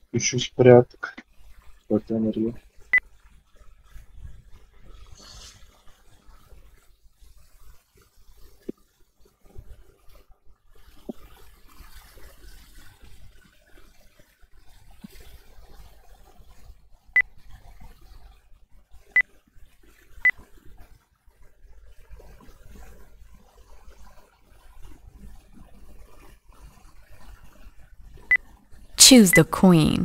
Ищу порядок. Вот энергия. Choose the queen.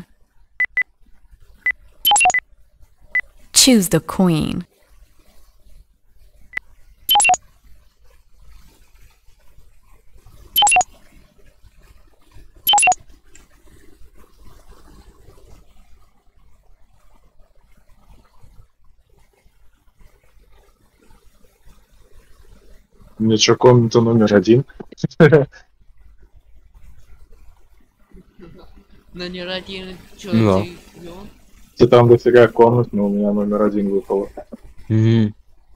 Choose the queen. У меня что, комната номер 1? Номер один, чё Да. ты? Ну? Ты там дофига комнат, но у меня номер 1 выпало. Мгм.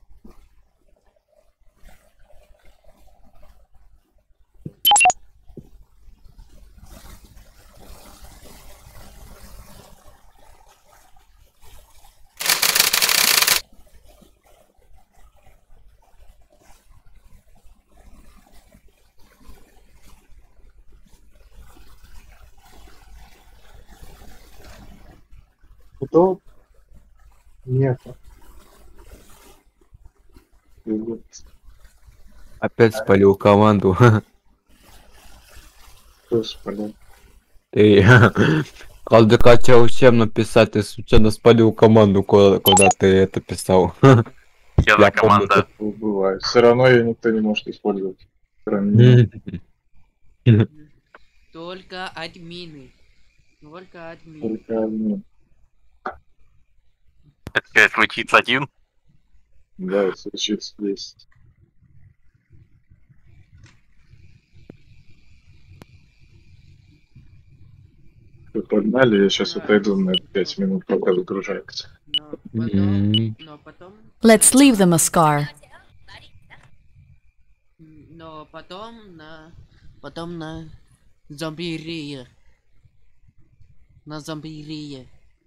Кто? Нет. Опять спалил команду. Господи. Ты когда хотел всем написать, ты случайно спалил команду, куда ты это писал. Я Я за команда. Бывает. Все равно ее никто не может использовать. Кроме меня. Только админы. Только админы. Только одни. Это сказать, случится один. Да, случится 10. Вы погнали, я сейчас отойду на 5 минут, пока загружается. Но потом... Let's leave them a scar. Но потом на... Потом на... Зомбирия. На зомбирия.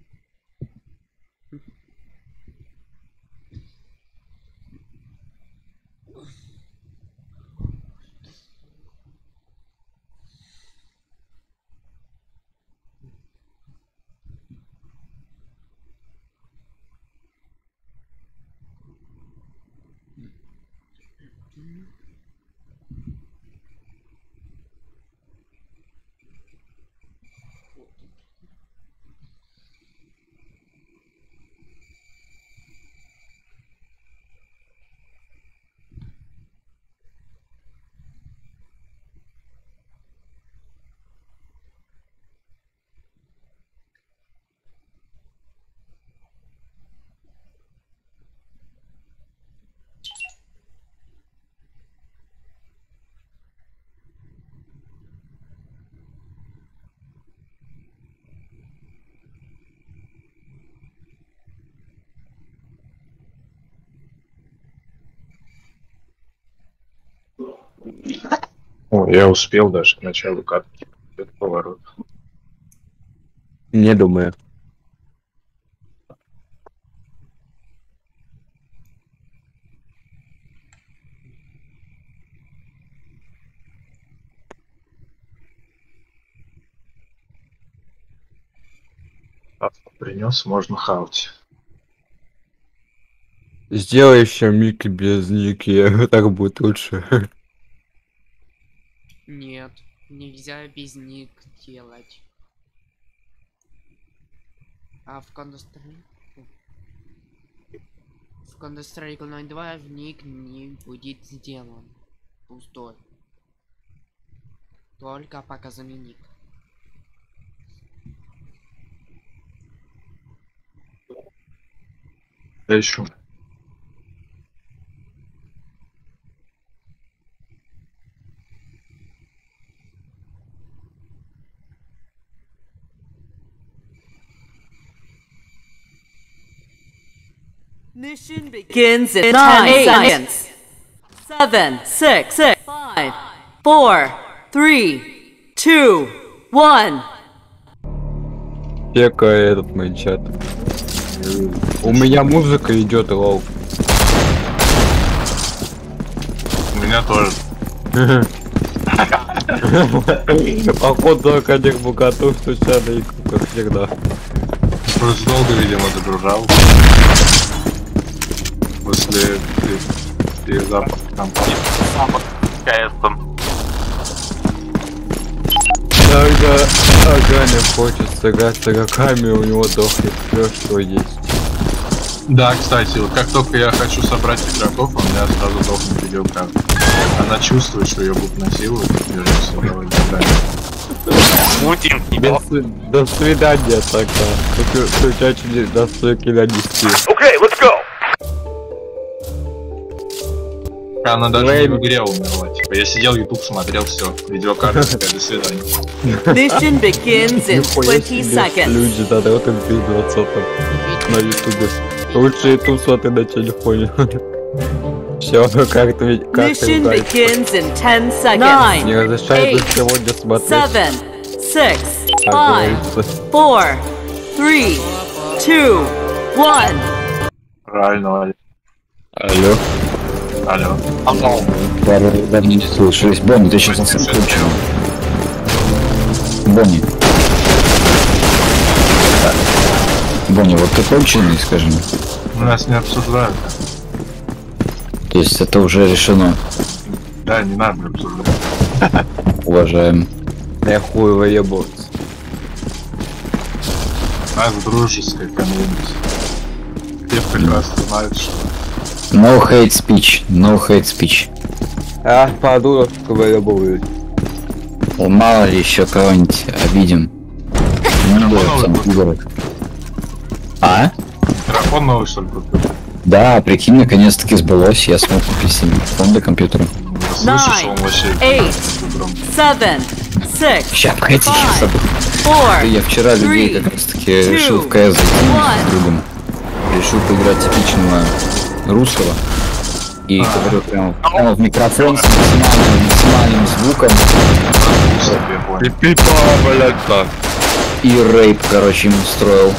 О, я успел даже к началу катки. Это поворот. Не думаю. Принес, можно хауть. Сделай еще Мики без Ники, так будет лучше. Нет, нельзя без них делать. А в Counter-Strike... В Counter-Strike 02 в ник не будет сделан. Пустой. Только показанный ник. Да еще. Mission begins in 9 seconds. 7, 6, 5, 4, 3, 2, 1. Чека этот мой чат. У меня музыка идет, лол. У меня тоже. Походу, конечно, богатов случайно, как всегда. Просто долго, видимо, загружал. После перезапуска компании. КС-ом. Когда Аганя хочет сыграть с игроками, у него дохнет все, что есть. Да, кстати, вот как только я хочу собрать игроков, у меня сразу дохнет видеокарта. Она чувствует, что ее будут насиловать, и держит все довольно Путин. До свидания тогда. Включайте настройки на нести. Она даже не в игре умерла. Типа, я сидел, YouTube смотрел, все. Видеокарта такая, до свидания. Mission begins in 20 seconds. Люди на ротом 20 на ютубе. Лучше YouTube смотри на телефоне. Все, как-то Mission begins in 10 seconds. не разрешается 8, сегодня смотреть. 7, 6, Как 5, 4, 3, 2, 1. Правильно, Валя. Алло. Алло. Пару давно не слышались. Бонни, ты сейчас совсем включил. Бонни. Бонни, вот ты конченый, скажи мне. Нас не обсуждают. То есть это уже решено. Да, не надо обсуждать. Уважаем. Я хуй выебываться. Нас дружеская комьюнити. Все прекрасно знают, что... No hate speech. No hate speech. А, подурок выебывают. Мало ли еще кого-нибудь обидим. Не будет сам город. А? Микрофон новый, что ли, купил? Да, прикинь, наконец-таки сбылось. Я смог купить себе микрофон для компьютера. Слышишь, он вообще... 8, 7, 6, Ща, погоди, сейчас 5, забыл. 4, Я вчера людей как раз таки решил в КС зайти с другом. Решил поиграть типичного русского. И говорю прямо в микрофон с максимальным звуком. Пипа, блядь, так. И рейп, короче, ему устроил.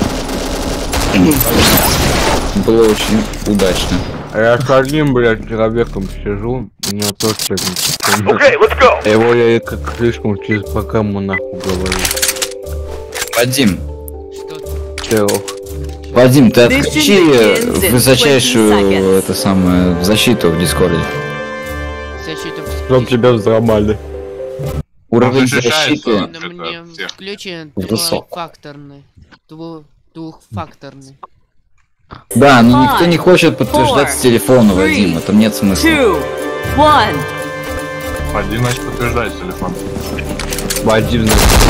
Было очень удачно. Я с одним, блядь, человеком сижу, у него тоже его я как слишком через программу нахуй говорю. Вадим, Чего? Вадим, ты отключи высочайшую это самое защиту в Дискорде. Чтоб тебя взломали. Уровень защищается. защиты. На мне всех. включен Высок. двухфакторный. Двухфакторный. Да, но никто не хочет подтверждать с телефона, Вадим, там нет смысла. 2, 1. Один, значит, подтверждает телефон. Вадим,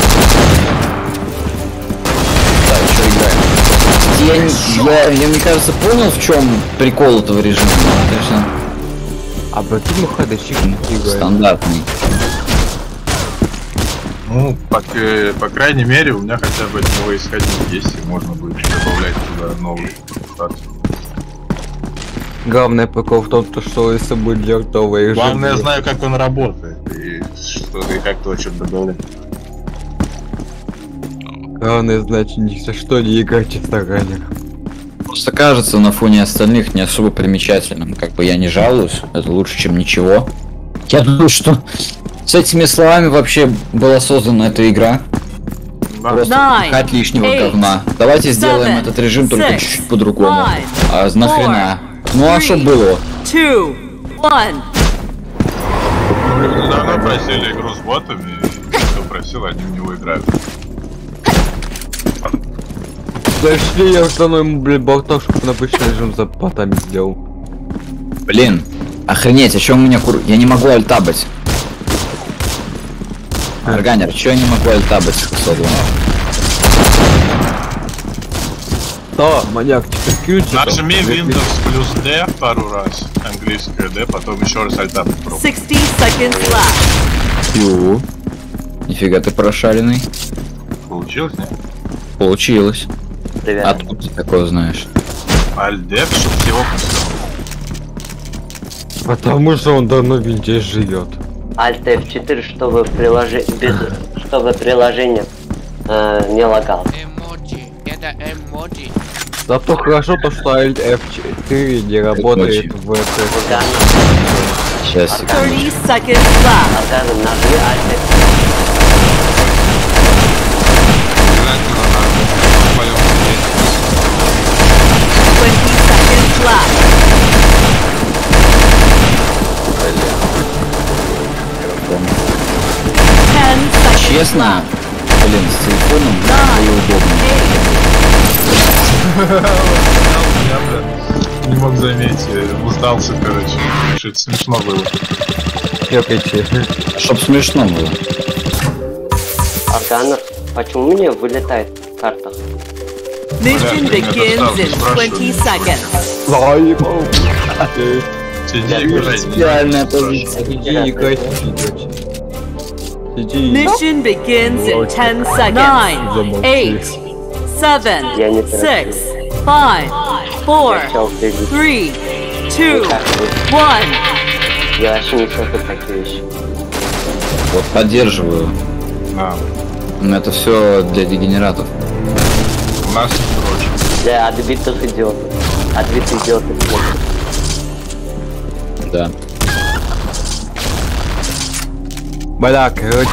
Так, что играем? Я, мне кажется, понял, в чем прикол этого режима. Ну, конечно, а потом ходочек играет. стандартный. Ну, по крайней мере, у меня хотя бы от него исходник есть, и можно будет добавлять туда новую коммутацию. Главный прикол в том, что если будет делать новый режим... Главное, я знаю, как он работает, и как то что-то добавлять. Главное, значит, ни за что не играть, честно говоря. Просто кажется на фоне остальных не особо примечательным. Как бы я не жалуюсь, это лучше, чем ничего. Я думаю, что с этими словами вообще была создана эта игра. Да. Просто пихать лишнего говна. Давайте сделаем этот режим только чуть-чуть по-другому. А нахрена? Ну а что было? 2, 1. Мы давно просили игру с ботами, и кто просил, они в него играют. Зашли, я установил, блядь, болтал, чтобы на обычный режим за ботами сделал. Блин, охренеть, а чё у меня я не могу альтабать. Органер, чё я не могу альтабать с кусодом? Да, маньяк, теперь кьюти. Нажми Windows плюс D пару раз, английское D, потом еще раз альтаб пробуй. 60 seconds left. Ю. Нифига ты прошаренный. Получилось, нет? Получилось. Откуда ты такое знаешь? Alt-D, чтобы всего поставил. Потому что он давно везде живет. Alt F4, чтобы приложение не лагало. Эмоджи. Это эмоджи. Зато хорошо то, что F4 не работает в это. Сейчас, 30 seconds left. Арганом нажми Alt. Обязательно надо. Вдвоем сидеть. 20 seconds left. честно, блин, с телефоном было удобно. Я не мог заметить, устался, короче. Что-то смешно было. Чтоб смешно было. Арган, почему мне вылетает карта? Mission begins in 20 seconds. Сиди, играй. Идеальная позиция. Иди играть, иди. Mission begins in 10 seconds. 9, 8, 7, 6, 5, 4, 3, 2, 1. Я вообще не слышу такие вещи. Вот поддерживаю. А, Но это все для дегенератов. у нас проще. Для отбитых идиотов. Отбитых идиотов. Да. Бля, короче.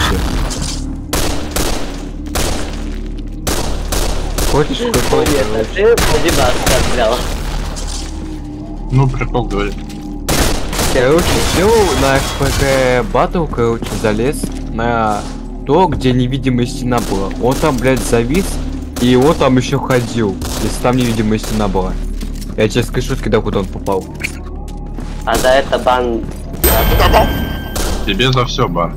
Хочешь какой-то? Нет, ты либо оставлял. Ну, прикол говорит. Короче, все на FPG Battle, короче, залез на то, где невидимая стена была. Он там, блядь, завис, и он там еще ходил, если там невидимая стена была. Я тебе скриншот кидал, куда он попал. А за это бан... Тебе за все бан.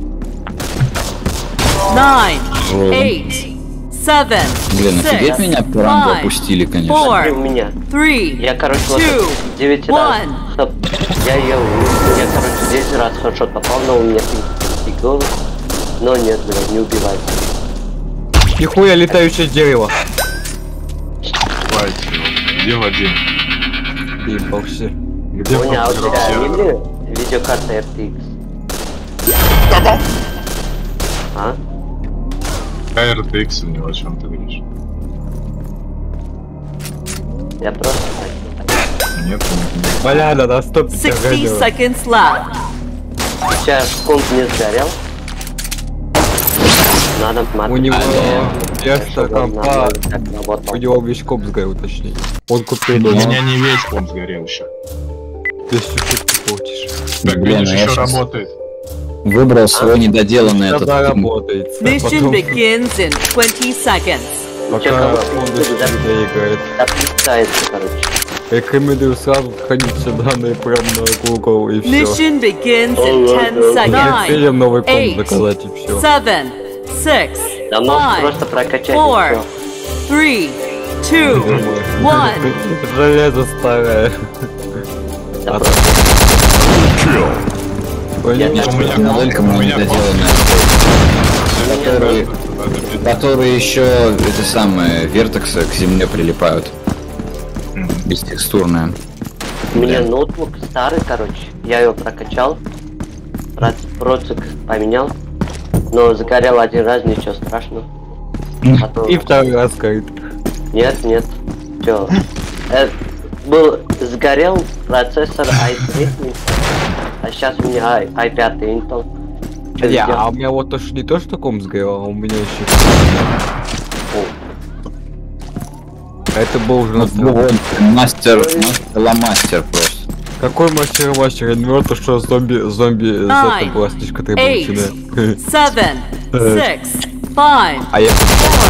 9, 8, 7, Блин, офигеть меня по рангу опустили, конечно. И у меня. 3, Я, короче, вот 9 раз... Стоп. Я, короче, 10 раз хедшот попал, но у меня 3 голы. Но нет, блядь, не убивать. Нихуя летающее дерево. Хватит. Где Вадим? Ебался. Где Понял, а у блокировал тебя сервер? не видеокарта RTX? А? Какая RTX у него, о чем ты говоришь? Я просто... Нет, нет. Бля, на 150 60 гадил. seconds left. Сейчас комп не сгорел. Надо У смотреть. него вместо Чтобы он компа, нормально так работал. у него весь комп сгорел, точнее. Он купил, У но меня не весь комп сгорел еще. ты чуть-чуть получишь. Так, Блин, видишь, а я еще щас работает. Выбрал свой недоделанный этот... Когда работает. Mission begins in 20 seconds. Пока он до сих пор не играет. Отпускается, короче. Рекомендую сразу ходить данные прям на Google и все. Mission begins in 10 seconds. Фильм новый комп 8, заказать и все. 7, 6, Да можешь просто 5, прокачать 4, 3, 2, 1. Железо старое. Да Есть моделька моя недоделанная, которые еще эти самые вертексы к земле прилипают. Бестекстурная. У меня ноутбук старый, короче. Я его прокачал. Процик поменял. Но загорел один раз, ничего страшного. А то- И второй раз горит. Нет, нет. Чё? Сгорел процессор i3, а сейчас у меня i5 Intel. Чё А сделать? у меня вот то, что не то, что комп сгорел, а у меня еще. Это был уже Мастер ломастер просто. Какой мастер? Я не знаю, то, что зомби зона была слишком требовательная. 7, 6, 5, А я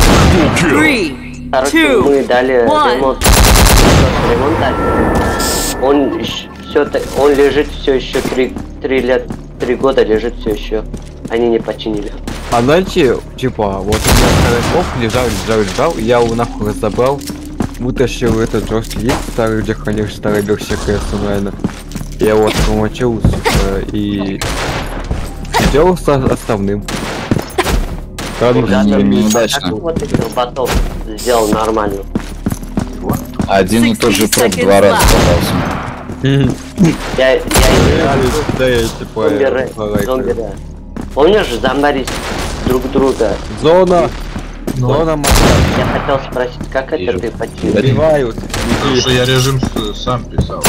3, Короче, 2, мы дали one. ремонт дали. Он лежит все еще 3 года лежит все еще. Они не починили. А знаете, типа, вот у меня старый комп лежал, я его нахуй разобрал, вытащил этот жесткий диск старый, где хранишь старая версия CS онлайна. Я его промочил, сука, и сделал основным. Ребята, неудачно. как вот этих роботов сделал нормально. Один и тот же 60 проб 2 раза seconds попался. Я Да, я типа... зомбиры. Помнишь, зомбарить друг друга? Зона! Но нормально. Я хотел спросить, как это ты почти... Убивают. Потому что я режим сам писал.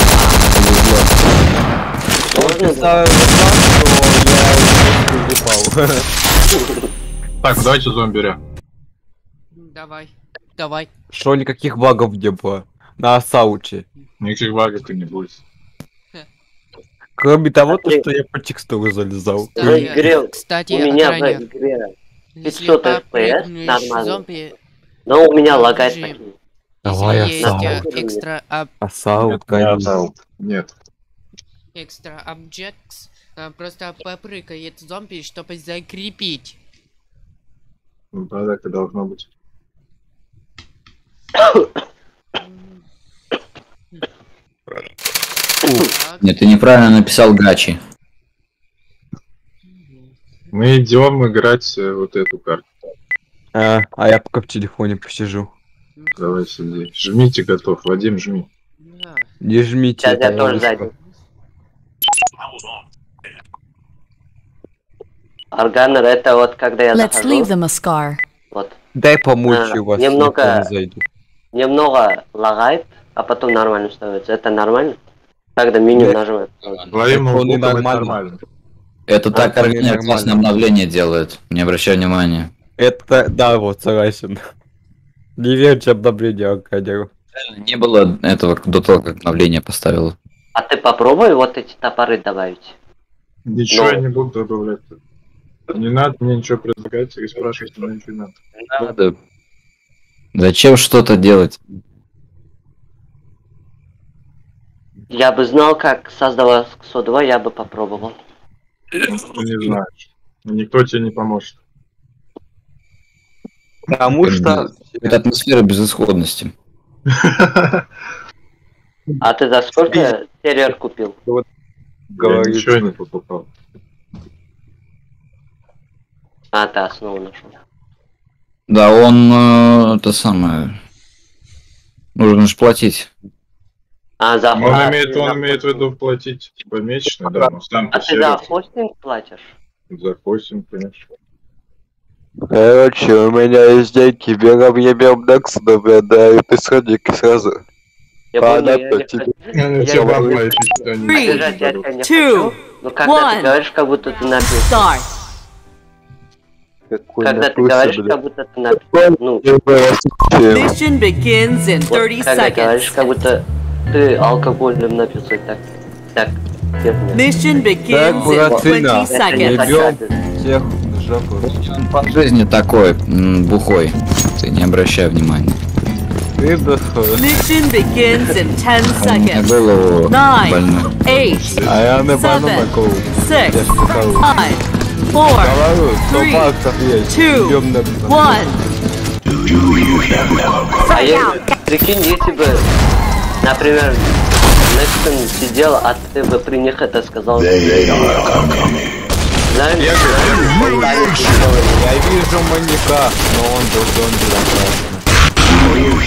Можно Писал что я упал. Так, давайте зомберя. Давай, давай. Что никаких багов не было. На Асауче. Никаких багов и не будет. Кроме того, то, что я по текстуру залезал. В игре, Кстати, у меня в охраняй. игре Если 500 FPS, попрыгнешь нормально. зомби, Но у меня лагает Подожди. такие. Давай, есть Асау. экстра Асау, Нет, конечно. Нет. экстра объектс, просто попрыгает зомби, чтобы закрепить. Ну, да, так и должно быть. Так, Нет, ты неправильно написал гачи. Мы идем играть вот эту карту. А я пока в телефоне посижу. Давай сиди. Жмите, готов. Вадим, жми. да. Не жмите. Сейчас я это тоже ловушка. зайду. Органер, это вот когда я Let's leave захожу, them a scar. вот, Дай помучу вас. немного- я не зайду. немного лагает, а потом нормально становится. Это нормально? Когда меню Нет. нажимаем. Твоим Это он и ноутбуком это нормально. нормально. Это так вполне Аргентина нормально. классное обновление делает. Не обращай внимания. Это, да, вот, согласен. Не верьте обновлению Аркадеру. Не было этого до того, как обновление поставил. А ты попробуй вот эти топоры добавить. Ничего Но- я не буду добавлять. Не надо мне ничего предлагать и спрашивать, мне ничего не надо. Надо. Зачем что-то делать? Я бы знал, как создавалось КСО 2, я бы попробовал. Ты не знаешь. Никто тебе не поможет. Потому что... Это атмосфера безысходности. А ты за сколько сервер купил? Я Говорит. ничего не покупал. А, ты основу нашел. Да, он это самое. Нужно же платить. А, за Он имеет в виду платить помесячно, да, но сам А по ты за себе хостинг платишь? за хостинг, конечно. Короче, у меня есть деньги, берем ебем Декс, добавляю исходники сразу. Я Ладно, помню, я не платите. Ну, Я тебе его вам вы- платить, что не Three. будет. Держать я тебя не Two. хочу. Но когда ты One. говоришь, как будто ты напился. Start. Когда ты говоришь, как будто ты напился. Ну, Mission begins in вот 30 когда говоришь, seconds. как будто ты алкоголем напился. Так, терпи. Mission begins in Буратино. 20 seconds. Ебем всех в жопу. Он по жизни такой, бухой. Ты не обращай внимания. Ты дохуй. Mission begins in 10 Он мне seconds. голову 9, больной. 8, А я не пану Seven. на голову. 6, Я ж сказал. 5, 4, Говорю, 100 Three. баксов есть. Two. Ебем на 1. А я, прикинь, если бы, например, Нексон сидел, а ты бы при них это сказал. Знаешь, Я вижу маньяка, но он был зомби накрашен.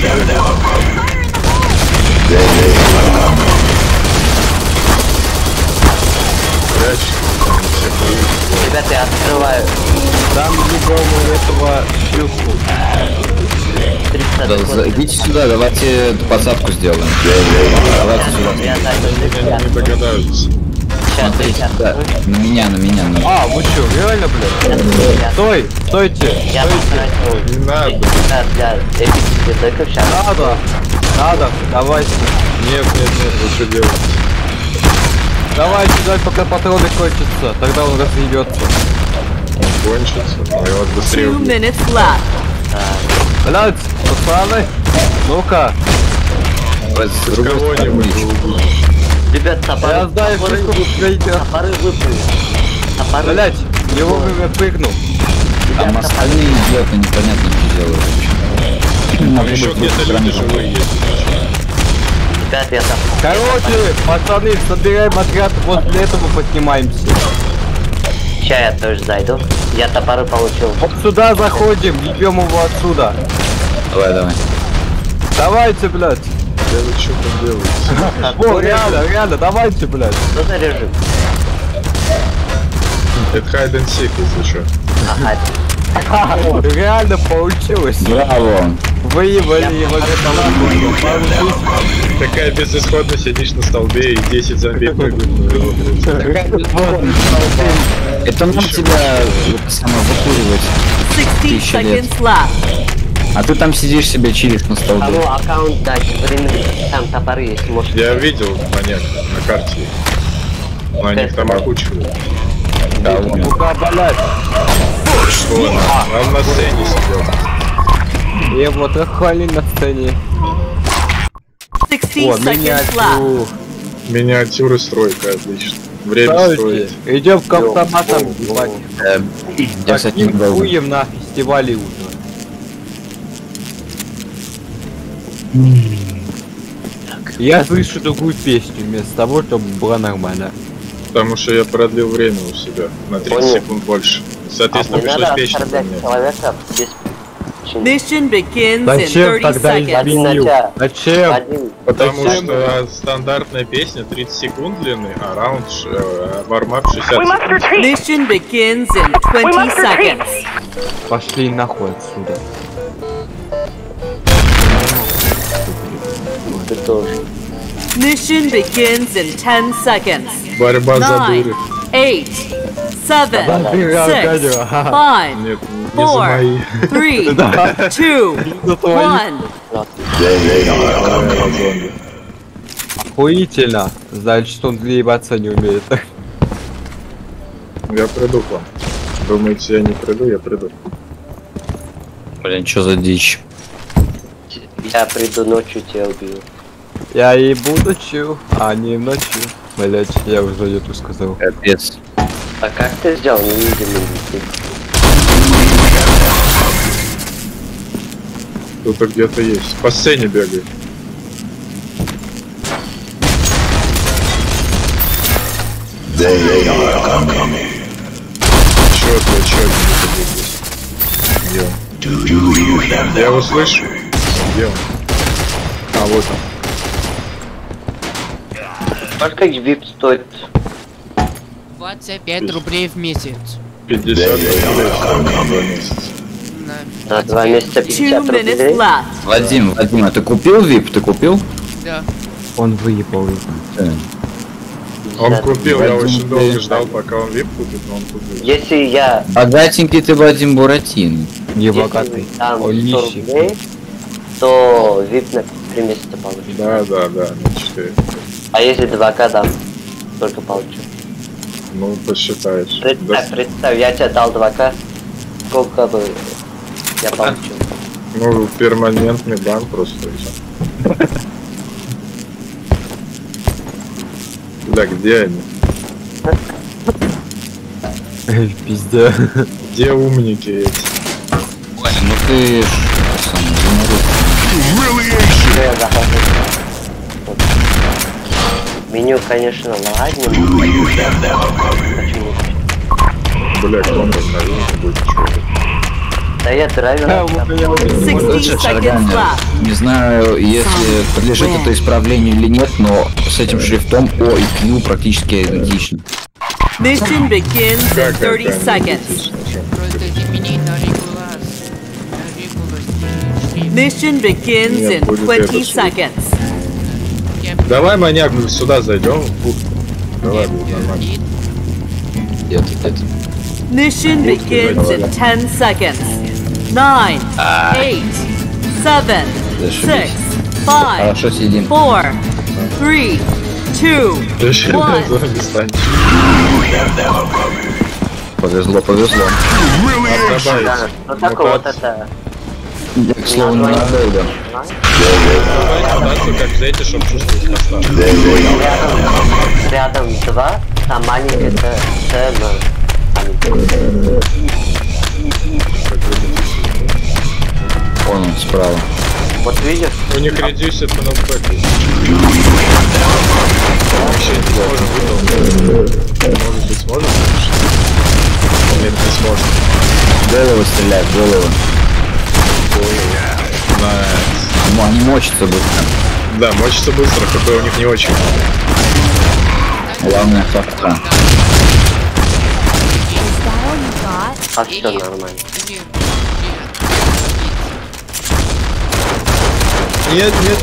ребята, я открываю Там ебому этого шлюху. 30 Да, секунд. идите сюда, давайте эту подсадку сделаем. Давайте сюда. Я зайду, Не догадаются. сейчас, Смотрите, да, на меня. А, вы чё, реально, блядь? Стой, стойте. Я потратил Не надо. 50 для эпических деков сейчас. Надо, давайте. Нет, вы что делаете? Давайте ждать, пока патроны кончатся, тогда он разъебется. Кончится. И вот быстрее 2 убьют. minutes left. Блядь, пацаны, ну-ка. С кого-нибудь убьют. Ребят, Я топоры, знаю, топоры, что вы говорите. топоры выпали. Топоры. Блядь, не вовремя прыгнул. Там остальные идиоты непонятно что делают вообще. Там еще где-то люди живые есть. Ребят, я там. Короче, пацаны, собираем отряд, после этого поднимаемся. Сейчас я тоже зайду. Я топоры получил. Вот сюда заходим, ебем его отсюда. Давай. Давайте, блядь. Да вы что там делаете? О, реально, давайте, блядь. Что за режим? Это hide and seek, если что. Ага. Реально получилось. Браво. Выебали его нахуй. Такая безысходно сидишь на столбе и 10 зомби прыгают. Это нам тебя самовыкуривать. 60 лет. seconds left. А ты там сидишь себе, чилишь на столбе. Кому аккаунт дать времени, там топоры есть, может. Я видел маньяк на карте. Но они их там окучивают. Да, вон. Ну-ка, блядь. Он на сцене сидел. И вот охали на сцене. 60 О, seconds left. миниатюр. Миниатюры стройка, отлично. Время Давайте, строить. идем к автоматам. ебать. Я, кстати, не Таким был. хуем на фестивале уже. Я слышу другую песню вместо того, чтобы была нормально. Потому что я продлил время у себя на 30 Понял. секунд больше. Соответственно, Не пришлось надо песню оскорблять поменять. человека без причины. Mission begins in Зачем 30 тогда seconds. изменил? Зачем? Вадим, Потому Зачем? что стандартная песня 30 секунд длины, а раунд вармап 60 секунд. Mission begins in 20 seconds. Пошли нахуй отсюда. ты тоже. Mission begins in 10 seconds. Борьба за 9, дуры. 8, 7, Забирай, 6, гадю, ага. 5, Нет, не за мои. 4, 3, 2, 1. Охуительно. Значит, он ебаться не умеет. Я приду к вам. Думаете, я не приду? Я приду. Блин, что за дичь? Я приду ночью, тебя убью. Я и будучи, а не ночью. Блять, я уже эту сказал. Капец. А как ты сделал? Не видим. Кто-то где-то есть. По сцене бегает. Чё где-то здесь? Где он? Я его слышу. Где он? А, вот он. Сколько VIP стоит? 25 рублей в месяц. 50 рублей на 2 месяца. На 2 месяца 2 50 minutes рублей. left. Вадим, а ты купил VIP? Ты купил? Да. Он выебал его. Он купил, я Вадим, очень долго ты- ждал, пока он вип купит, но он купил. Если я Богатенький ты, Вадим Буратино. Не если богатый. дам Он 100 нищий. рублей, то VIP на 3 месяца получу. Да, на 4. А если 2К дам, только получу. Ну, посчитаешь. Представь, я тебе дал 2К, сколько бы я получу? Ну, перманентный бан просто и всё. Да, где они? Пиздец. Где умники эти? Ой, ну ты ж сам заморозил. Что я захожу? Меню, конечно, лагнем. Почему? Бля, кто он разновился будет человек. Да я драйвер. 60 seconds Шарганер. left. Не знаю, если подлежит это исправлению или нет, но с этим шрифтом О и Q практически идентичны. Mission begins in 30 seconds. Просто изменить на регулар. Mission begins Нет, in будет 20 это всё. seconds. Давай, маньяк, сюда зайдем. в будку. Давай, будет нормально. Нет. Mission begins in 10 seconds. 9, 8, 7, 6, 5, Хорошо сидим. 4, 3, 2, Еще 1. зомби станет. Повезло. Добавить. Да, ну так вот это. Я, к слову, не надоеду. Добавить мутацию, как взять, чтобы чувствовать состав. Рядом 2, там маленькая С, Вон он справа. вот видишь? У них редюсит на нокбэк. Вообще не сможем выполнить. Может быть, сможем? Нет, не сможем. Голову стреляет, голову. Найс. Ну, они мочатся быстро. Да, мочится быстро, ХП у них не очень. Главное, софта. Is that all you got? А все нормально. Нет, нет,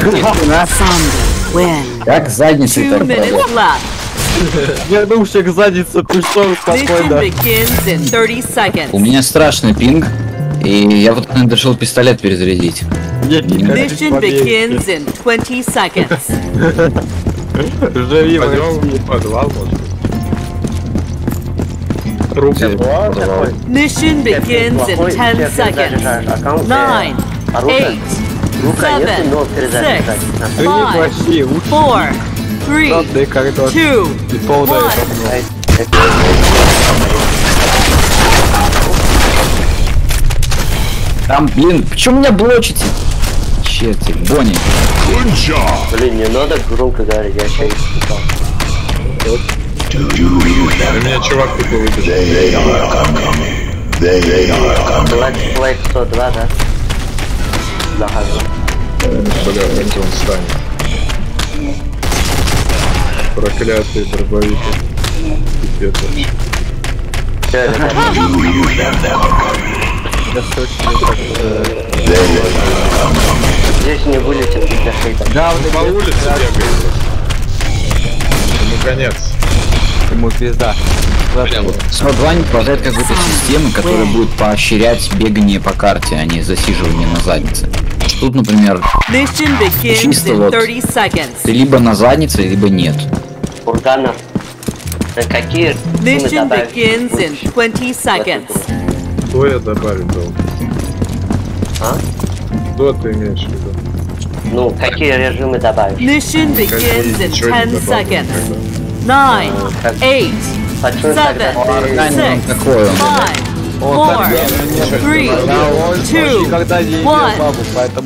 Как задницей 2 так minutes продать? left. Вернулся к задницу, пришел Mission спокойно. begins in 30 seconds. У меня страшный пинг, и я вот решил пистолет перезарядить. Mission begins in 20 seconds. Живи в пойдем России. в подвал, может быть. Трубы. Mission begins in 10 seconds. 9, 8, Рука нету, 7, но 6, перезаряжать. Ты не плохие, лучше 4, 3, надо коридор 2, и полное 1. Там, блин, почему меня блочите? Черти, Бонни. Блин, не надо громко говорить, я сейчас испугал. У меня чувак тупо выбежал. Black 102, да? Захожу. Бля, где он станет? Проклятый дробовик. Пипец вообще. Всё, ребята, здесь не вылетим для шейта. Да, По улице бегает просто. Ну, конец. ему пизда. Прям вот. СО-2 не продает какой-то системы, которая будет поощрять бегание по карте, а не засиживание на заднице. Тут, например, Mission begins чисто in вот 30 seconds. ты либо на заднице, либо нет. Урганов. Какие Mission begins in 20 seconds. Что я добавить должен? А? Что ты имеешь в виду? Ну, какие режимы добавишь? Mission begins in 10 seconds. 9, 8, Почему тогда 7, ты... Организм такой он. 5, 4, 3, Никогда не 2, имел 1. бабу, поэтому...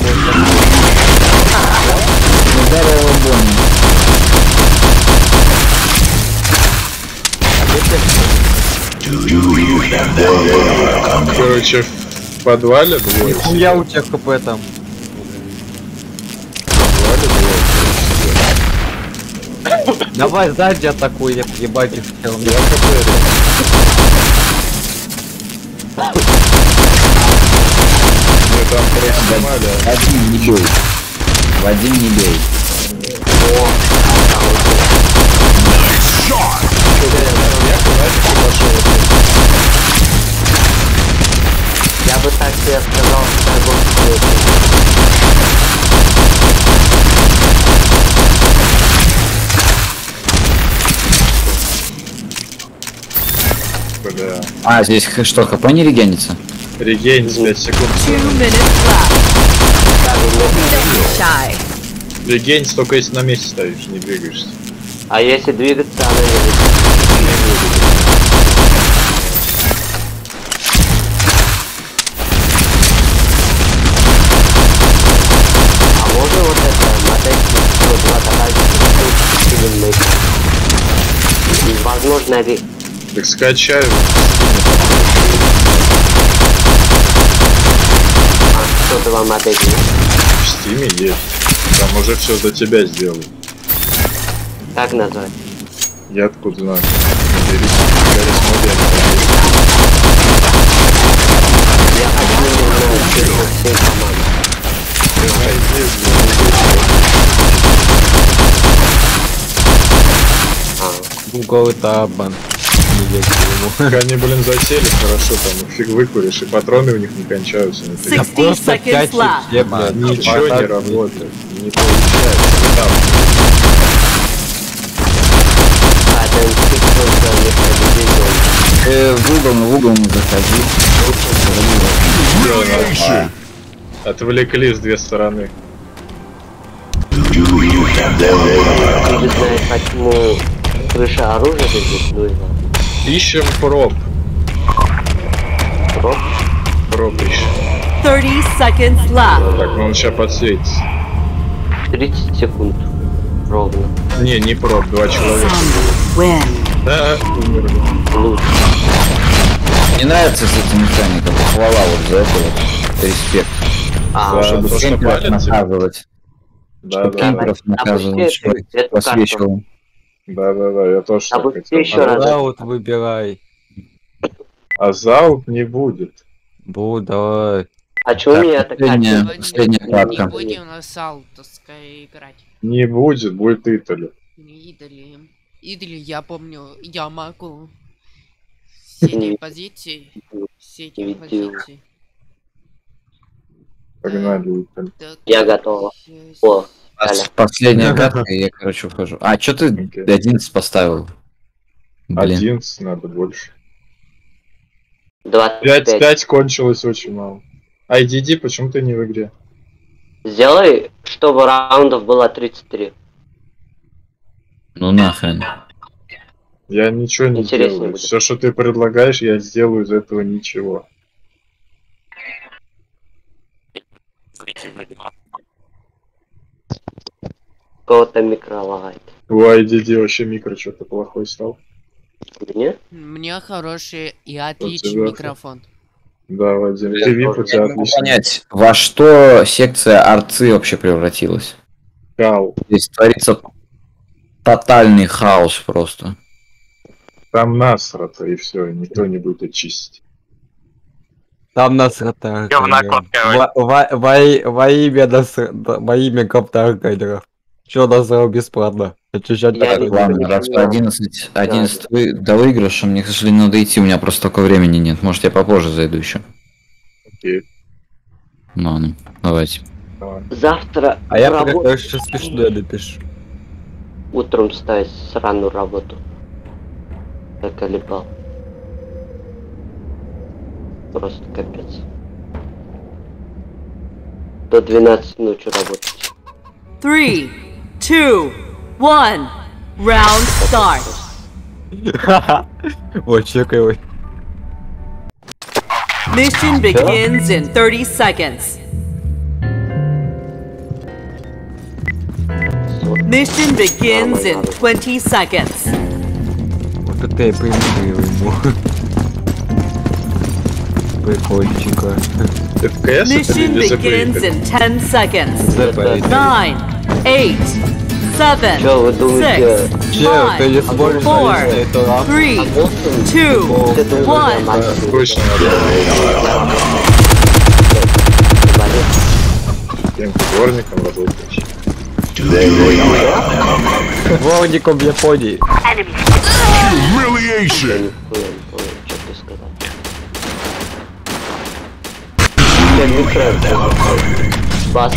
Здорово, Бонни. Короче, в подвале двое. Нихуя у тебя КП там. Давай сзади атакуй, я ебать их хотел. Я КП. Мы там просто снимали. Вадим, не бей. Вадим, не бей. Я бы так себе сказал, что торговцы. Бля. А, здесь что, хп не регенится? Регейн 5 секунд. 2 minutes left. Shy. Регейн только если на месте стоишь, не двигаешься. А если двигаться, она не будет. А можно вот это модель 102 добавить в возможно ли... Так скачаю. А 102 модель есть? В стиме есть. Там уже все за тебя сделали. Как назвать? Я откуда знаю. Наберись, Гаррис Моби, Я хочу немного всей команды. Гугл табан. Как они, блин, засели хорошо, там их фиг выкуришь, и патроны у них не кончаются. Нифига. 60 seconds left. Ничего не работает, не получается. Там, А это инстинкт только В угол не заходи. отвлекли с две стороны. Ты не знаешь, почему крыша оружия здесь дует. Ищем проб. Проб? Проб ищем. 30 seconds left. Так, ну он сейчас подсветится. 30 секунд. Ровно. Не проб, 2 человека. Да, умерли. Лучше. Мне нравится с этим механиком. Хвала вот за это вот. Респект. А, Да, Чтобы то, что кемперов палец, наказывать. Да, Чтобы да, кемперов наказывать, чтобы эту посвечивал. да, я тоже так Опусти хотел. еще раз. Да, вот выбирай. А залп не будет. Буду, давай. А чё у меня такая... Последняя Не катка. будем на салтовской играть. Не будет, будет Итали. Идали. Идали, я помню, я могу. Все эти позиции. Все эти позиции. Погнали, Итали. Так, Я готова. О, Аля. Последняя катка, и я, короче, ухожу. А, чё ты Окей. 11 поставил? Блин. 11 надо больше. 25. 5 кончилось очень мало. IDD, почему ты не в игре? Сделай, чтобы раундов было 33. Ну нахрен. Я ничего не Интереснее делаю. будет. Все, что ты предлагаешь, я сделаю из этого ничего. Кого-то микро лагает. У IDD вообще микро что-то плохой стал. Мне? у меня хороший и отличный тебя. микрофон. Да, Вадим, ты вип, у тебя Я не могу отлично. понять, во что секция арцы вообще превратилась? Кал. Здесь творится тотальный хаос просто. Там насрато, и все, никто не будет очистить. Там нас ротарка. Говна кот, короче. Во имя коптаркайдеров. Чё нас сделал бесплатно? Очищать Я Так, не ладно, понимаю. раз 11 до выигрыша, мне, к сожалению, надо идти, у меня просто столько времени нет. Может, я попозже зайду еще. Окей, Ладно, давайте. давай. Завтра А я рабо- пока еще смешно напишу. утром ставить сраную работу. Заколебал. Просто капец. До 12 ночи работать. 3, 2, 1. Round start. Вот, чекай. Mission begins in 30 seconds. Mission begins in 20 seconds. Вот это я примерил ему. Прикольчика. FPS Mission или begins ZP? in 10 seconds. ZP. 9, 8, 7, Чё вы думаете? 6, Че, ты не 5, сможешь 4, залезть на эту рамку? 3, 2, Ты думаешь, 1. мальчик, Точно надо кем-то дворником работаешь. Дворником в Японии. я нихуя не понял, что ты сказал. Я микро... Бас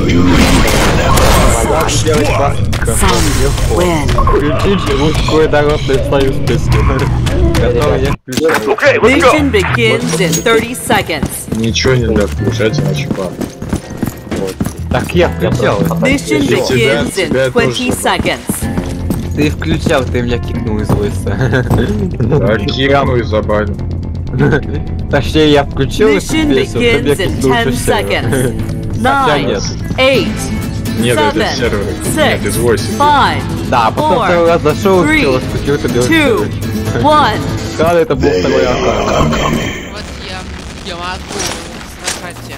Win. Включите мужской народный союз песню. Который я включаю. Mission begins in 30 seconds. Ничего нельзя включать, иначе бан. Так я включал. Mission Тебя- begins тебя in тоже 20 seconds. Ты включал, ты меня кикнул из войса. Да, кикну и забаню. Точнее, я включил эту Mission песню, ты меня begins in кикнул 10 еще seconds. Хотя 9, нет. 8, Нет, это 7, сервер. 6, Нет, из 8. 5, Да, потом Four, второй раз зашел и three, включил это 2, белый. 1. Когда это был второй аккаунт. Вот я могу сражать тебя.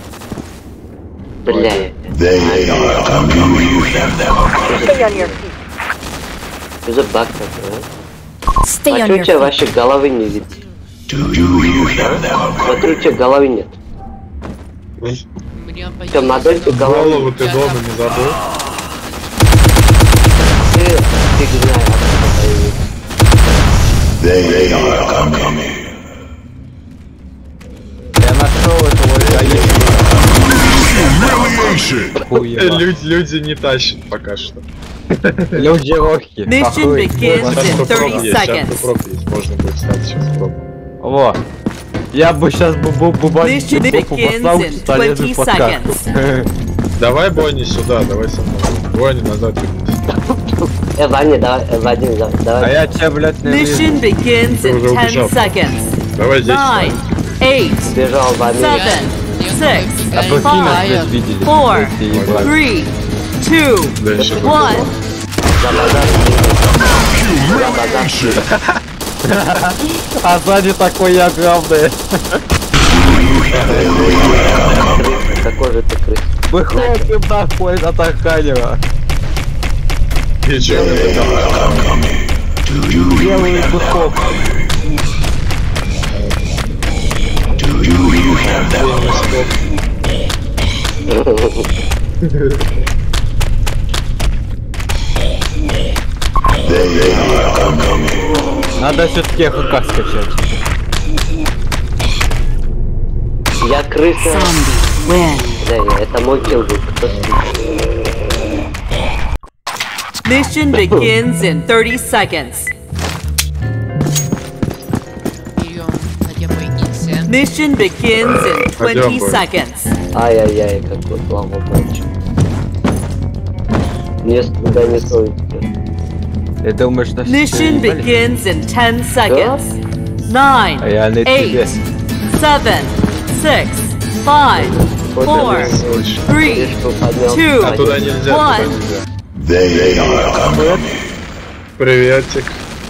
Бля. Что за баг такой, а? Stay А on чё у your тебя feet. вообще головы не видно? Смотрю, у тебя головы нет. Мне Что, модельки головы? Голову ты дома не забыл? Ты фигня, Я нашел этого гаишника. Люди не тащат пока что. Люди Рокки. Mission begins Сейчас in 30 попробуй, сейчас seconds. попробуй, можно будет стать сейчас пробу. Во. Я бы сейчас Mission begins in 20 seconds. Давай Бонни сюда, давай со мной. Бонни назад вернись. Ваня, давай, Вадим, А давай. я тебя, блядь, не Mission вижу. begins in Уже 10 убежал. seconds. Давай здесь. 9, 8, Бежал Ваня. 7, 6, А прикинь, нас здесь видели. 4, Эти ебать. 3, 2, Да, еще 1. За базар. За базар. А сзади такой я главное. Какой же ты крыс? Выходим нахуй от Арканера. И чё? Белый выход. Надо все-таки ХК скачать. Я крыса. Да, это мой килл был. Кто Mission begins in 30 seconds. Берем хотя бы инсент. Mission begins in 20 seconds. Ай-яй-яй, какой плавный мальчик. Мне туда не стоит. Я думаю, что... Mission begins in 10 seconds. 9, А я на 8, тебе. 7, 6, 5, 4, 3, А туда нельзя, 2, туда 1. нельзя. Приветик.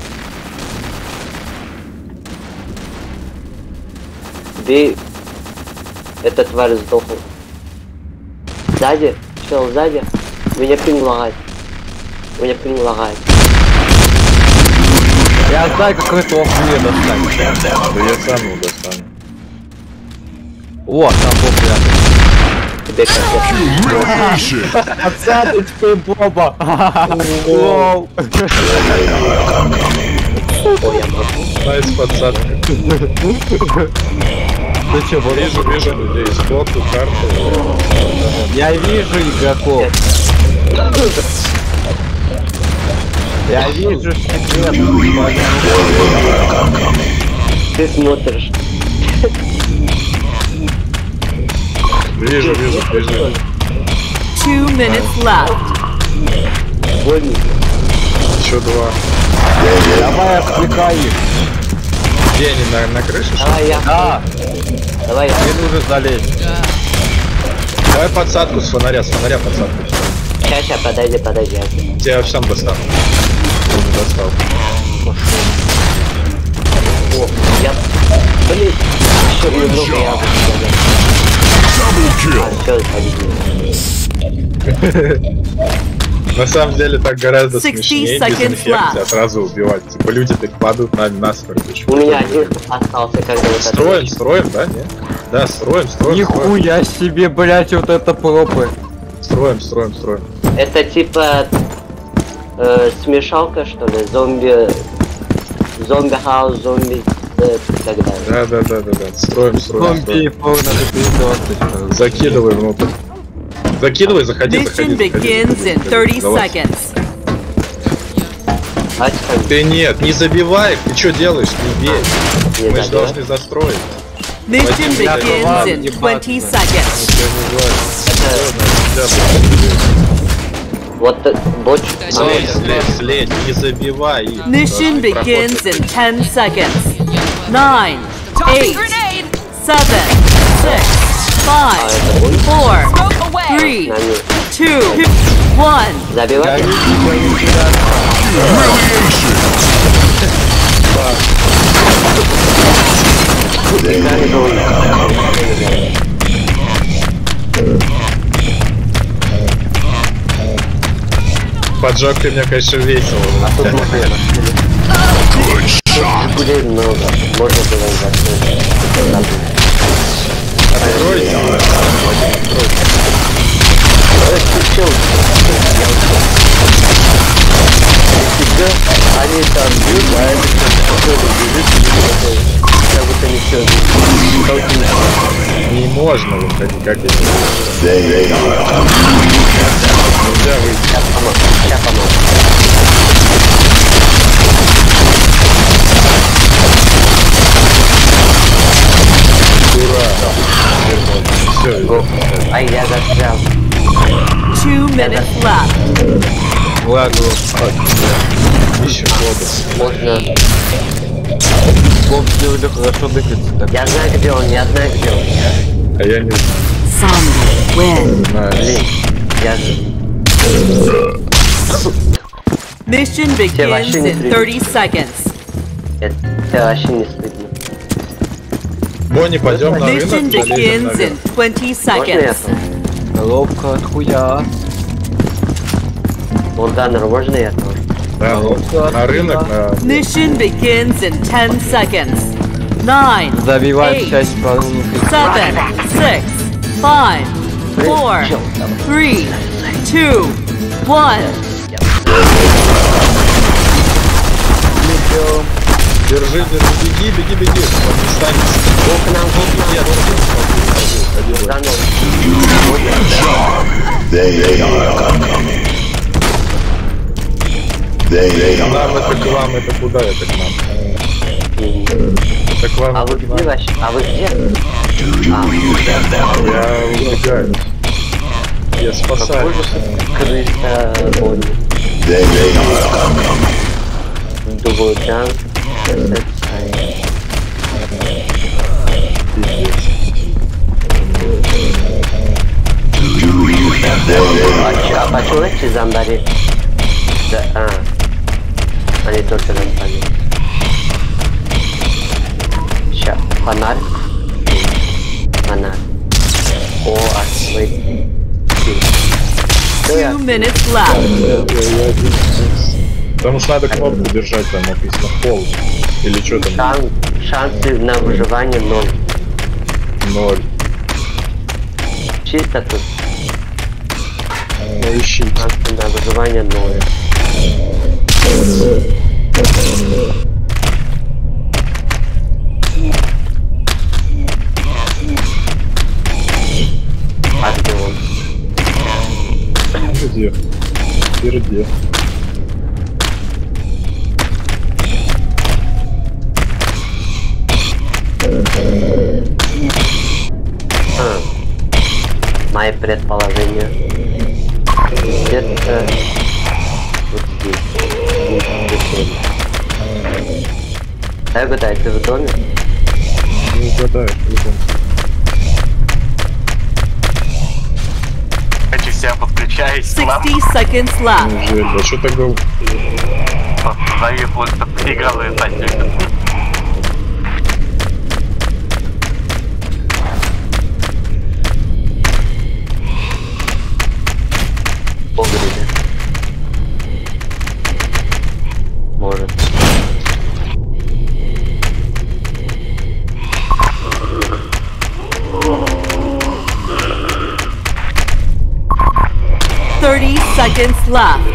Бей. Эта тварь сдохла. Сзади. Чел, сзади. Меня пинг лагает. Меня пинг лагает. Я знаю, как это мне достать. Да я сам его достану. О, там был прятан. Тебе как Отсадочка и Боба. Воу. Найс подсадка. Ты чё, Вижу людей. Сфотку, карту. я вижу игроков. Я вижу секрет. ты смотришь. Вижу. 2 minutes left. Больно. Еще два. Давай отвлекай их. Где они, на крыше? Что? Давай я. Да, Давай я. мне нужно залезть. Давай подсадку с фонаря подсадку. Сейчас, подойди. Я сам достану. Уже достал. О, я... Блин, еще немного я На самом деле так гораздо 60 смешнее без seconds инфекции, left. сразу убивать. Типа люди так падают на смерть. У меня один остался, когда вот Строим, да? Нет? Да, строим. Нихуя себе, блять, вот это пропы. Строим. Это типа смешалка, что ли? Зомби-хаус, зомби и так далее. Да. Строим. Зомби надо передавать. Закидывай внутрь. Закидывай, заходи. Mission begins in 30 Давай. seconds. Ты нет, не забивай, ты что делаешь? Не бей. Мы же должны застроить. Mission begins in 20 seconds. Вот бочку. Слезь, не забивай их. Mission begins in 10 seconds. 9, 8, 7, 6, 5, 4, 3, 2, 1. Забивай. Поджог ты меня, конечно, весело. Жигулей много. Можно было закрыть. Откройте. Они там бьют, а это как будто ничего. Не можно выходить, как это? Нельзя выйти. Сейчас помогу. Ура! Все, Ай, я застрял. 2 minutes left. Ладно, еще воду. Можно. Боб сделали хорошо дыхаться. Так. Я знаю, где он. А я не знаю. Блин, я же. Mission begins in 30 seconds. Это вообще не стыдно. Бонни, пойдем на рынок, Mission залезем begins наверх. in 20 Можно я seconds. там? Ловко от хуя. Бурганер, можно я тоже? Да, на рынок, на... Mission begins in 10 seconds. 9, Забивать 8, часть пару. 7, 6, 5, 4, 3, 2, 1. Держи, беги, беги, беги. Он не станет. Нам это к вам, это куда это к нам? Это к вам. А вы где вообще? А вы где? Я убегаю. Я спасаю. Крыса боли. Дубочан. А почему эти зомбари? Да, они только зомбари. Сейчас, фонарь. Фонарь. О, освы. 2 minutes left. Потому что надо кнопку держать, там написано пол. Или что там? Шансы на выживание 0. 0. Чисто тут. Ищите. Шансы на выживание 0. А где он? Где? Впереди. Мои предположения. Где-то вот здесь. Дай угадай, ты в доме? Не угадаешь, в любом. Хочу себя подключаюсь к вам. 60 seconds left. Неужели? А что так говорю? Зависло, что проиграл и Сатик. Погребе. Может. Thirty seconds left.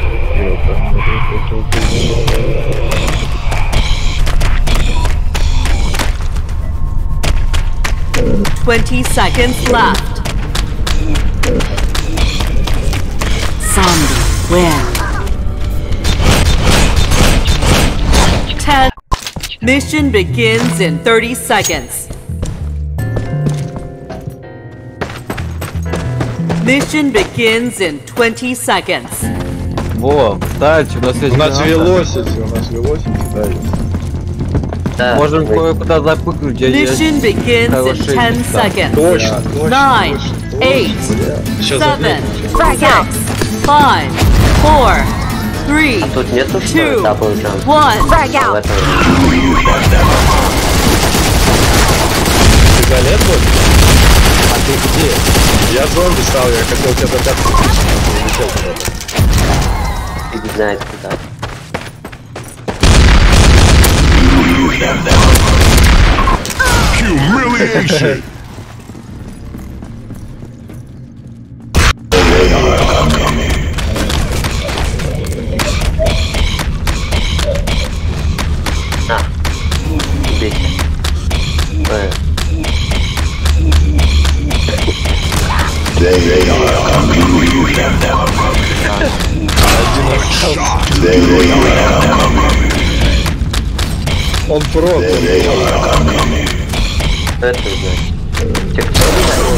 20 seconds left. Zombie, where? 10. Mission begins in 30 seconds. Mission begins in 20 seconds. Во, кстати, у нас есть... У нас граната. велосити, да, есть. Да, Можем вы- кое-куда запрыгнуть, где есть... Mission begins in хорошие 10 места. seconds. Точно, точно. 9, 8, Сейчас 7, заметим. 6, 5, 4, 3, А тут нету что Two. дабл джамп? 1. В этом. Пистолет вот? А ты где? Я зомби стал, я хотел тебя догадаться. Улетел куда-то. Фиг знает куда. На. Убейте. Он про. Это значит. Те, кто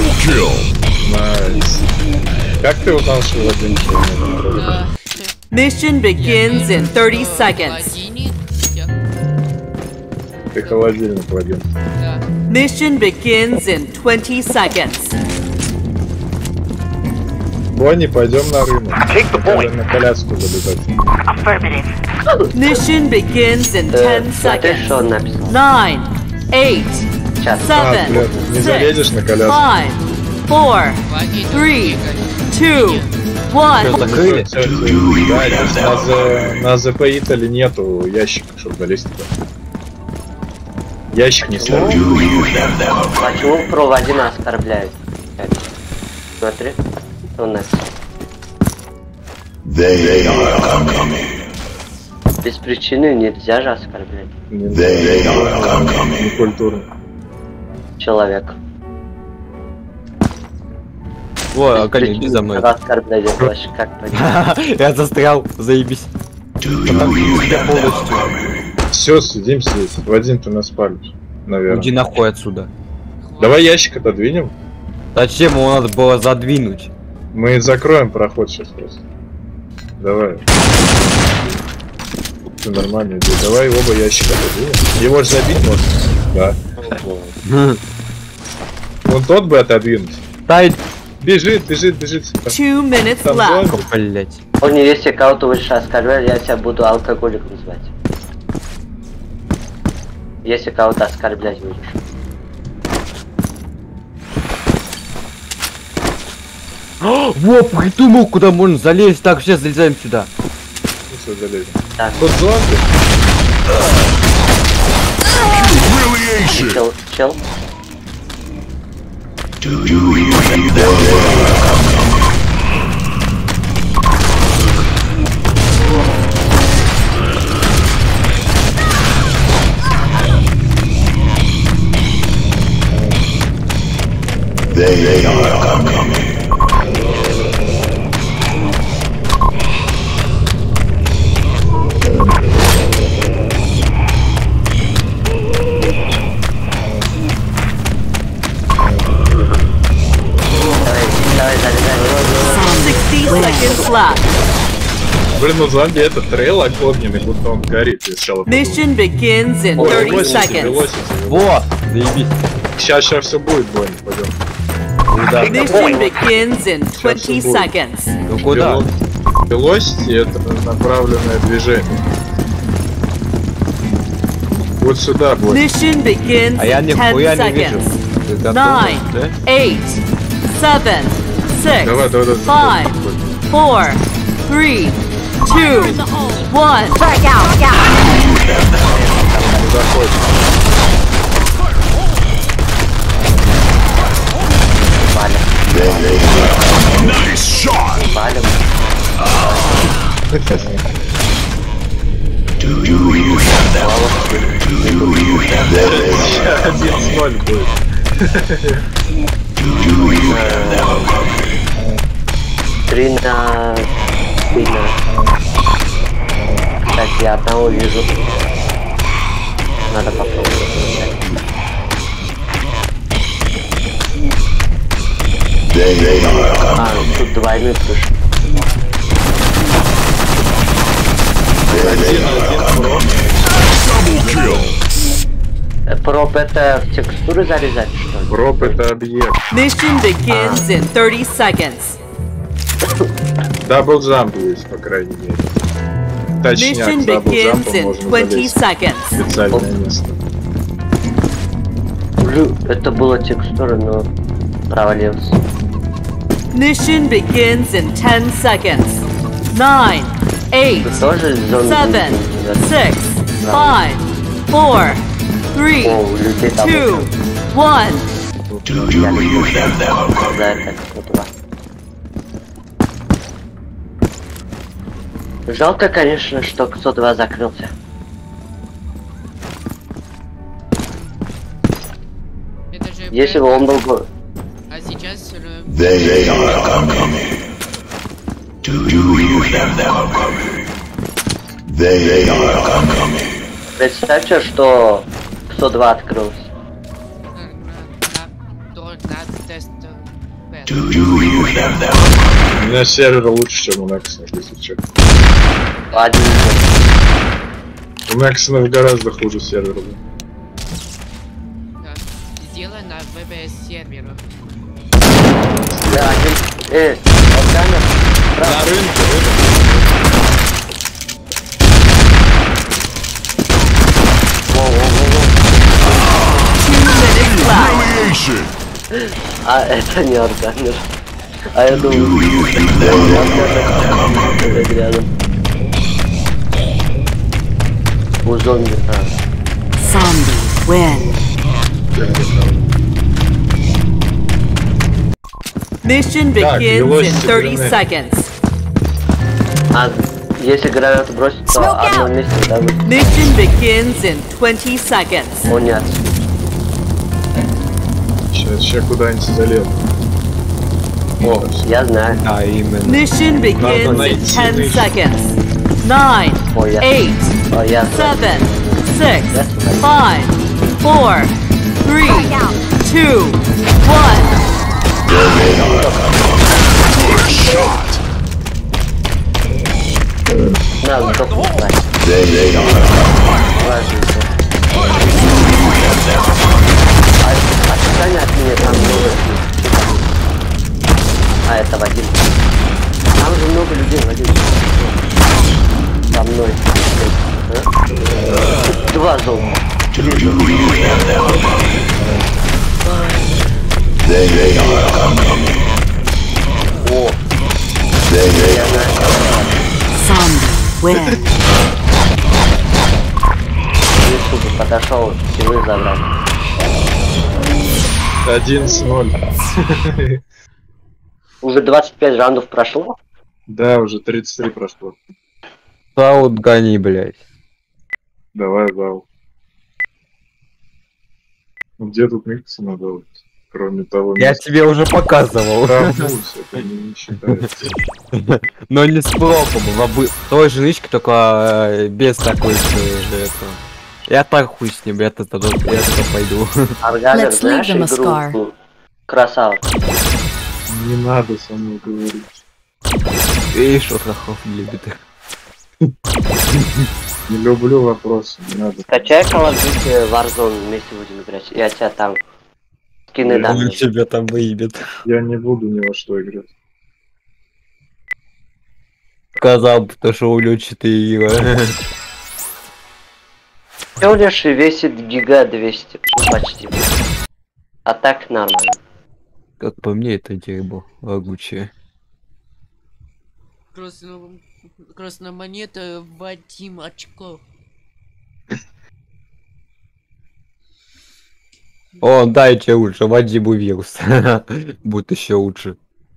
Найс. Как ты узнал, что Владимир человек? Да. Mission begins in 30 seconds. Холодильник. Я- Ты холодильник, Владимир. Да. Mission begins in 20 seconds. Бонни, пойдем на рынок. Надо на коляску залетать. Mission begins in 10 смотри, что он seconds. написал. 9, 8, Сейчас. 7, блядь, не залезешь на 6, коляску. 5, 4, Владимир, 3, Игорь. 2, 1. Закрыли? Да, на ЗП Итали нету ящика, чтобы залезть туда. Ящик не ставил. Почему про Вадима оскорбляют? Смотри. У нас. Без причины нельзя же оскорблять. Некультурно. Человек. О, Акали, иди за мной. Оскорблять это вообще как понять? Я застрял, заебись. Все, сидим здесь. Вадим, ты нас палишь, наверное. Иди нахуй отсюда. Давай ящик отодвинем. Зачем его надо было задвинуть? Мы закроем проход сейчас просто. Давай. Все нормально, иди. Давай оба ящика отодвинем. Его же забить можно. Да. Вон тот бы отодвинуть. Дай, Бежит. 2 minutes Там left. зомби. блять. Помни, если кого-то будешь оскорблять, я тебя буду алкоголиком звать. Если кого-то оскорблять будешь. Во, придумал, куда можно залезть. Так, сейчас залезаем сюда. Ну все, залезем. Так. Тут зомби. Чел. Давай, залезай. 60 seconds left. Блин, ну зомби это трейл огненный, будто он горит. Я сначала подумал. Mission begins in Ой, 30 велосипед, seconds. велосипед. Во, заебись. Сейчас все будет, Бонни, пойдем. Куда? Mission begins in 20 seconds. Ну куда? Velocity это направленное движение. Вот сюда, Бонни. Mission begins А я in 10 нихуя не вижу. seconds. Ты готов, 9, да? 8, 7, 6, Давай. 5, 4, 3, 2, 1. Back out, Не заходит. Палим. Один с ноль будет. Три на... Кстати, я одного вижу. Надо попробовать. А, тут двойной прыжок. Проб это в текстуры зарезать, что ли? Проб это объект. Mission begins in 30 seconds. Даблджамп есть, по крайней мере. Точняк, Mission begins даблджампом in можно 20 залезть в seconds. специальное место. Блин, это была текстура, но провалился. Mission begins in 10 seconds. 9, 8, Ты тоже зомби? 7, 6, 5, 4, 3, О, у людей 2, там 1. за это кто-то. Жалко, конечно, что КСО-2 закрылся. Это же Если бы он был бы... А сейчас... Представьте, что КСО-2 открылся. У меня сервер лучше, чем у Нексона, если что. Один. У Нексона гораздо хуже сервер. Сделай на VPS серверах. Да, один. Алганер. На рынке, А это не органер. А я думаю, это рядом. У зомби. Zombie win. Mission begins велось in 30 стороны. seconds. А если гранату бросить, то одно место, да, вы... Mission begins in 20 seconds. О, нет. Сейчас куда-нибудь залез. О, Я знаю. А, именно. Mission begins in найти 10 нычку. seconds. 9, О, я... 8, О, я знаю. 7, 6, 5, 4, 3, 2, 1. Надо только знать. Ложится. Ожидание от меня там много. А, это Вадим. Там же много людей, Вадим. Со мной. Два зоны. О. Я знаю. Zombie win. Ютуб подошел, силы забрал. 11-0. Уже 25 раундов прошло. Да, уже 33 прошло. Саут гони, блядь. Давай, Вау. Ну где тут миксы надо вот, кроме того Я места? тебе уже показывал. Травмусь, это не считается. Но не с проком, той же нычки, только без такой этого. Я так хуй с ним, я туда пойду. Аргалер, Let's знаешь leave them a scar. игру? Красава. Не надо со мной говорить. Видишь, вот Рахов не любит их. Не люблю вопросы, не надо. Скачай Call of Duty Warzone, вместе будем играть. Я тебя там скины дам. Он тебя там выебет. Я не буду ни во что играть. Сказал бы, то, что улетчатый игры. Всего лишь весит гига 200, почти. А так нормально. Как по мне, это дерьмо лагучее. Красная монета, Вадим очко. О, дайте лучше, Вадиму вирус. Будет еще лучше.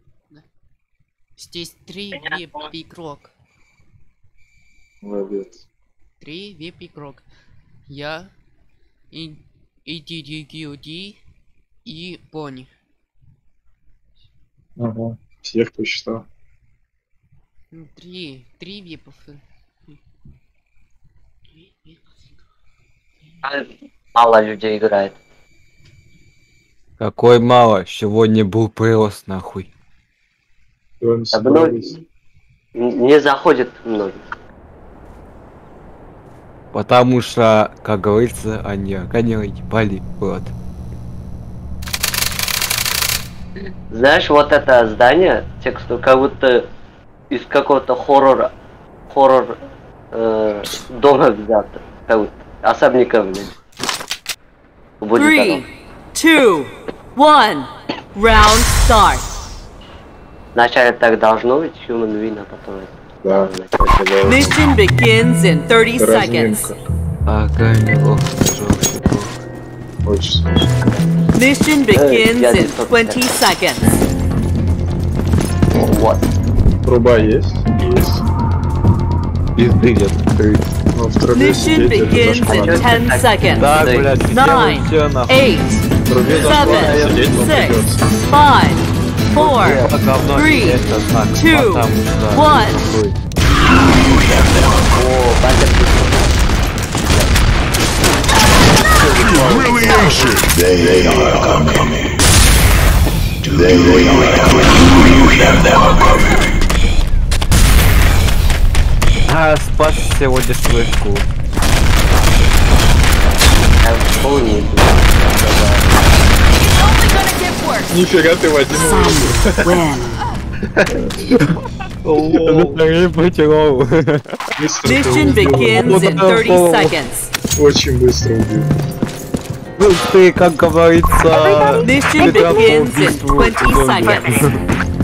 Здесь 3 вип-игрок. Молодец. 3 вип-игрок. Я, DDGD и Пони. Ага. Всех посчитал. 3 випов. Мало людей играет. Какой мало, сегодня был прирост нахуй. Не заходит много. Потому что, как говорится, они ебали брат. Знаешь, вот это здание, тексту, как будто из какого-то хоррор дома взято. Как будто особняка, блин. Будь здоров. 3, 2, 1. Round start. Вначале так должно быть, Human Win, а потом это. Да. Mission begins in 30 seconds. Разминка. Ага, неплохо, вообще плохо. Очень смешно. Mission begins in 20 seconds. Вот. Труба есть? Есть. Пизды где-то. Но в трубе Mission сидеть это begins in зашкварно. 10 seconds. Так, блядь, где 9, вы все нахуй? 8, В трубе зашкварно 7, сидеть вам 6, придется. 5, 4, Это говно, 3, это знак, 2, потому что... 1. О, батя. А, спас сегодня шлышку. Я в школу не иду. Нифига ты, Вадим. Zombie win. Быстро ты Mission убил. begins in 30 seconds. Очень быстро убил. Ну ты, как говорится... Mission begins in 20 seconds.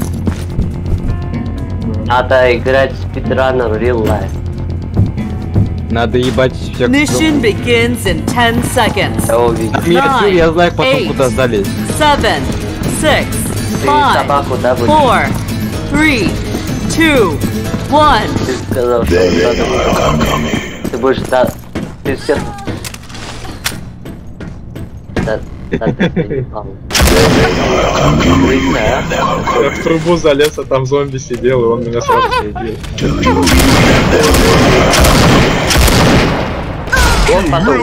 Надо играть спидранер real life. Надо ебать всех... Mission begins in 10 seconds. Я увидел. Миниатюр, я знаю потом куда залезть. 7, 6, собаку, да, 5, будешь? 4, 3, 1. Ты сказал, что ты будешь, да, ты все... Да, ты понимал. Я в трубу залез, а там зомби сидел, и он меня сразу убил. Он потом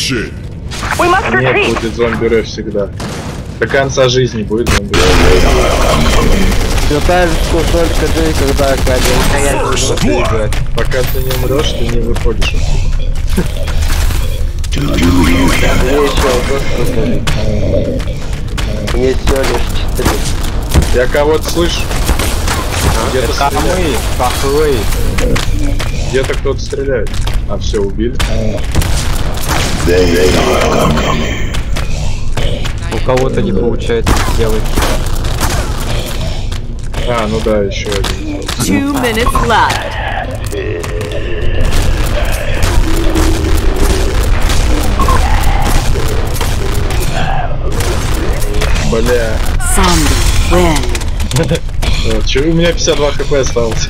Нет, будет зомби всегда. До конца жизни будет зомби. Считаем, что только ты, когда играть. Пока ты не умрешь, ты не выходишь Мне всего лишь 4. Я кого-то слышу. Где-то стреляет. Где-то кто-то стреляет. А, все, убили. У кого-то не получается сделать. А, ну да, еще один. 2 minutes left. Бля. Zombie win. Че, у меня 52 хп осталось.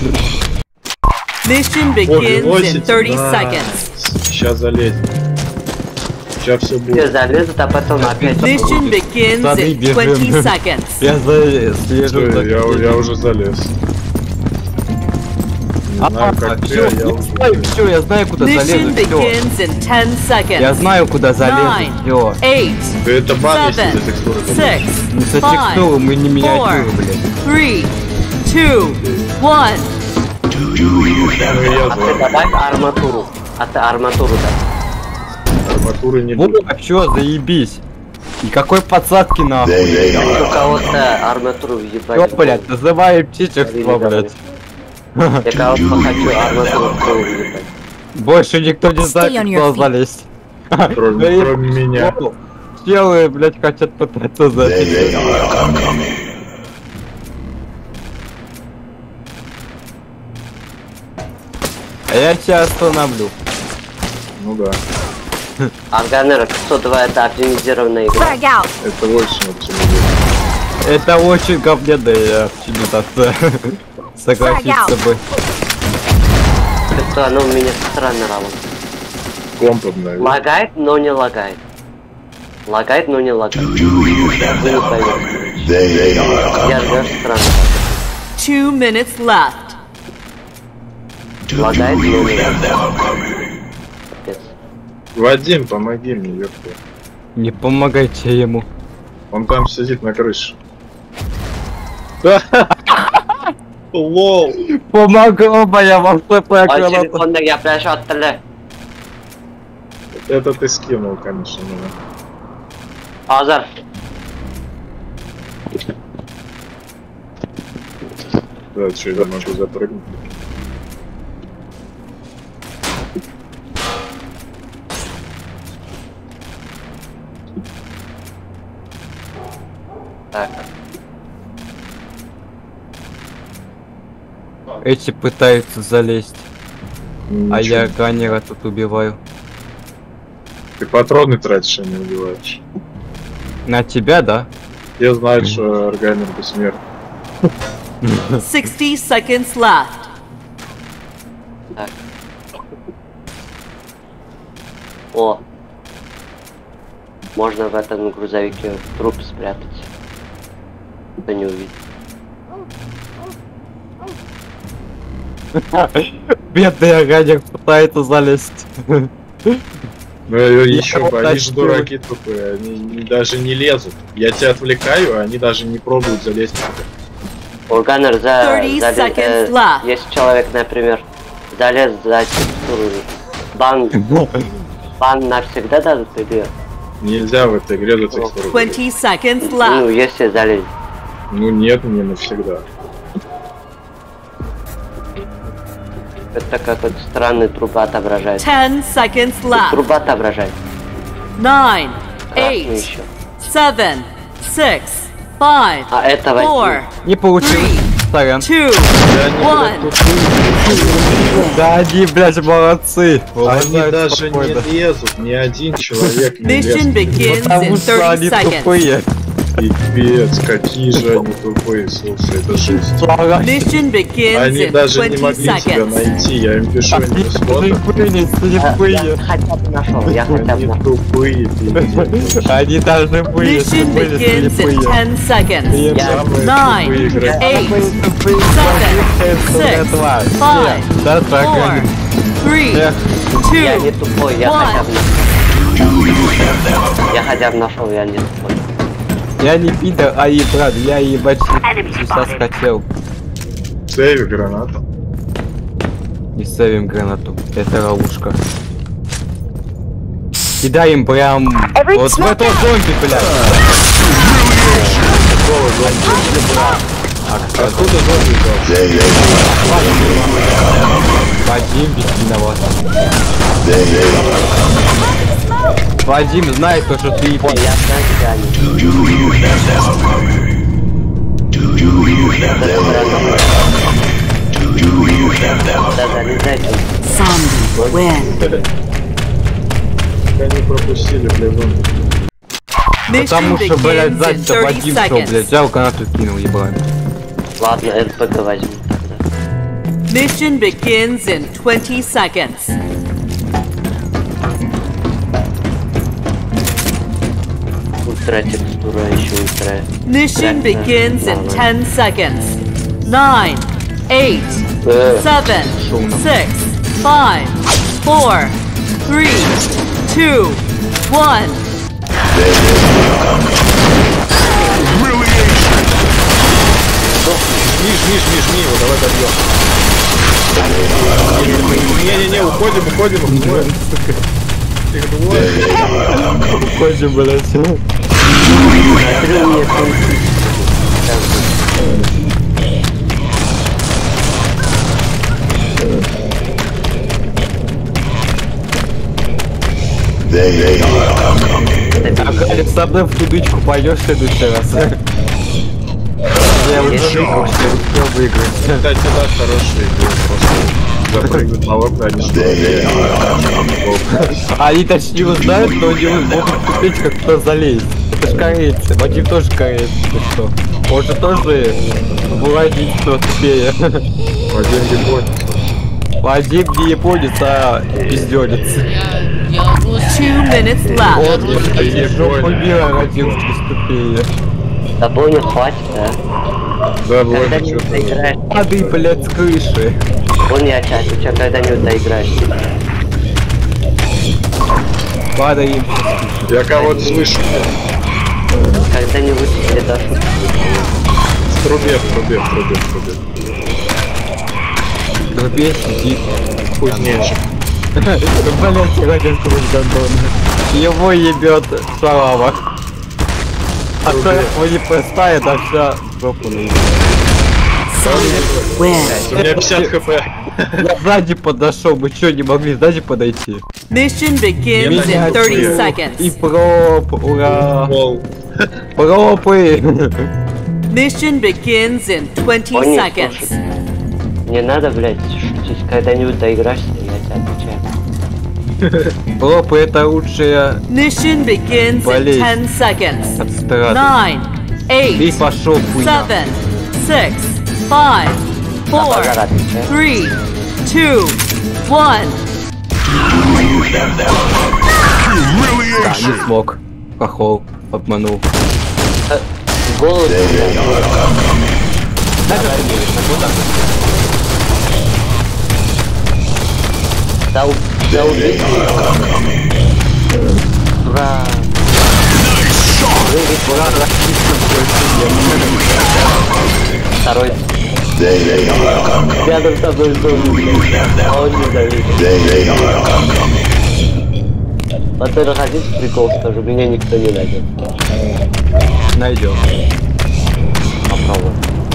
Mission begins in 30 seconds. Сейчас залезем. Сейчас все Все будет. залезут, а потом опять... Mission begins in 20 seconds. Я слежу. Я уже залез. Не знаю, как ты, а я уже... Все, я знаю, куда Mission залезу. Все. begins in 10 Я seconds. знаю, куда залезу. 9, Все. 8, Да это бан, если 7, за текстуры. 6, Не со текстуры, мы не миниатюры, блядь. 3, 2, 1. Ну и я А ты за добавь арматуру. А ты арматуру да. арматуры не Вот, будет. а чё, заебись. Никакой подсадки нахуй. У кого-то арматуру въебать. Чё, блядь, называем читерство, блядь. Я кого-то хочу арматуру въебать. Больше никто не Stay знает, on your куда feet. залезть. Кроме меня. Челы, блядь, хотят пытаться залезть. А я тебя остановлю. Ну да. Арганер 502 это оптимизированная игра. Frag out. Это очень оптимизировано. Это очень говняная оптимизация. Согласись с собой. Это оно у меня странно работает. Комп обновил. Лагает, но не лагает. Лагает, но не лагает. Вы не поймете. Я даже странно. 2 minutes left. Лагает, но не лагает. Капец. Вадим, помоги мне, ёпта. Не помогайте ему. Он там сидит на крыше. Лол. Помогла моя волшебная А граната. телефонда я прямо attırdı. Это ты скинул, конечно, меня. Hazır. Да, что я могу запрыгнуть. Так. Эти пытаются залезть, Ничего. а я ганнера тут убиваю. Ты патроны тратишь, а не убиваешь. На тебя, да? Я знаю, что органер бессмертный. 60 seconds left. Так. О. Можно в этом грузовике труп спрятать. Кто не увидит. Бедный ганнер пытается залезть. Ну еще бы, они же дураки тупые, они даже не лезут. Я тебя отвлекаю, а они даже не пробуют залезть. Органер 30 seconds left. если человек, например, залез за текстуру, бан навсегда дадут или... Нельзя в этой игре за текстуру. 20 seconds Ну, left. если залезть. Ну нет, не навсегда. Это как вот странный труп отображает. 10 seconds left. Труба отображает. 9, Красный 8, еще. 7, 6, 5, А это возьми. 4, Не получилось. Сорян. 2, 1. Да они, блядь, молодцы. Они Уважаю даже спокойно. не лезут, ни один человек не Mission лезет. begins Потому in что 30 они seconds. тупые. Пипец, какие же они тупые, слушай, это жесть. Mission begins Они in даже не 20 могли тебя seconds. найти, я им пишу, они не смотрят. Я хотя бы нашел, я хотя бы Они нашел. тупые, пиздец. Они должны были, Mission были begins in слепые. 10 seconds. Самые 9, тупые игроки. 8, 7, 6, 5, Да, 4, 3, Я не 2, тупой, я One. хотя бы нашел. Я хотя бы нашел, я не тупой. Я не пидор, а и брат, я ебать сейчас хотел. Сейви гранату. Не ставим гранату, это ловушка. Кидаем прям вот в этого зомби, блядь. Откуда зомби взялся? Вадим без виновата. Вадим знает то, что ты Ой, ебать. я знаю, где они. Да, залезайте. Zombie win. Они пропустили, блядь, зомби. Потому Mission что, блядь, begins in сзади 30 Вадим шел, блядь, seconds. взял гранату кинул, ебать. Ладно, РПГ возьму тогда. Mission begins in 20 seconds. Ультра текстура, еще ультра. Mission begins in 10 seconds. 9, 8, 7, 6, 5, 4, 3, 2, 1. Жми его, давай добьем. Не-не-не, уходим. Их двое. Уходим, блядь. Открыл мне пункт. Алекс, со мной в тудычку пойдешь в следующий раз? Я уже выиграл, все успел выиграть. Кстати, да, хорошая игра, просто запрыгнуть на окна, они что Они точнее узнают, но они могут тупеть, как кто залезть. Это ж корейцы, Вадим тоже кореец, ты что? Он же тоже Владимир, кто тупее. Вадим японец. Вадим не японец, а пиздёнец. Я русский. 2 minutes left. Он из жопы мира родился тупее. Да Боня, хватит, да? Да, Владимир, Когда-нибудь что-то. доиграешь. Падай, блядь, с крыши. Боня, ты что, когда-нибудь доиграешь? Падаем. Я кого-то слышу. Когда-нибудь тебе дашь. В трубе. Трубе сидит. Кузнечик. Блять, радио сквозь гандон. Его ебет шалава. А то его не простая, да вся жопу наебет. Win. У меня 50 хп. Я сзади подошел, мы что, не могли сзади подойти? Mission begins in 30 И seconds. проп, ура! Лол. Пропы! Mission begins in 20 Боня, seconds. слушай. Не надо, блядь, шутить. Когда-нибудь доиграешься, я тебя отвечаю. Пропы это лучшая Mission begins in Болезнь. 10 seconds. от страты. 9, Ты 8, пошел, хуйня. 7, 6, 5, 4, 3, 2, 1. Да, не смог. Хохол, обманул. Голову. Да убей. Ура. Второй. Рядом с тобой зомби. А он не давит. Во-первых, один прикол скажу, меня никто не найдет. Найдем. Попробуй.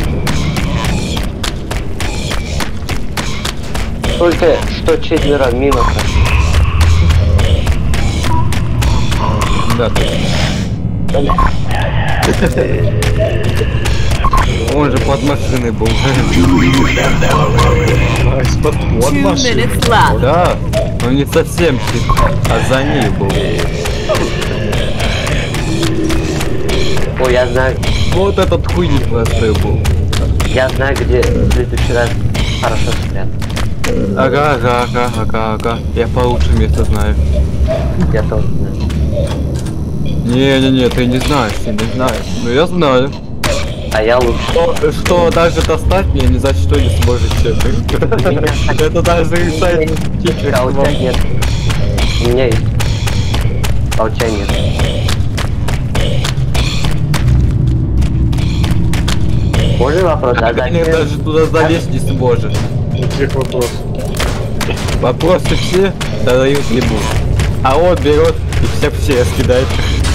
Только что четверо мимо. Да, он же под машиной был. Из-под 2 машины. minutes left. Да, но не совсем чип, а за ней был. О, я знаю. Вот этот хуй простой был. Я знаю, где в следующий раз хорошо спрятать. Ага. Я получше место знаю. Я тоже знаю. Не, ты не знаешь. Но я знаю. А я лучше. Что даже достать меня ни за что не сможете. Это даже решает тихо. А у тебя нет. У меня есть. А у тебя нет. Можно вопрос? А Ты даже туда залезть не сможешь. Никаких вопросов. Вопросы все задают ему. А он берет и все скидает.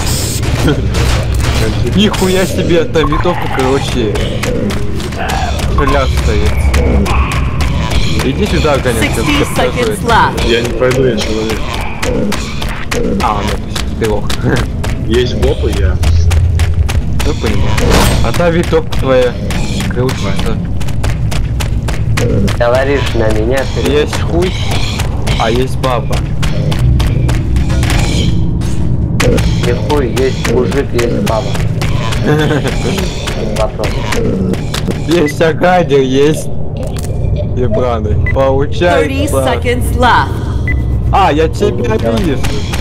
Нихуя себе, там винтовка, короче, шляк стоит. Иди сюда, конечно, 60 seconds left. Я не пройду, я человек. Ну ты лох. Есть боп и я. Ну понимаю. А та винтовка твоя крутится. Говоришь на меня, ты... Есть хуй, а есть баба. Не хуй, есть мужик, есть баба. Вопрос. Есть агадер, есть ебраный. 30 Получается. seconds left. А, я тебя вижу.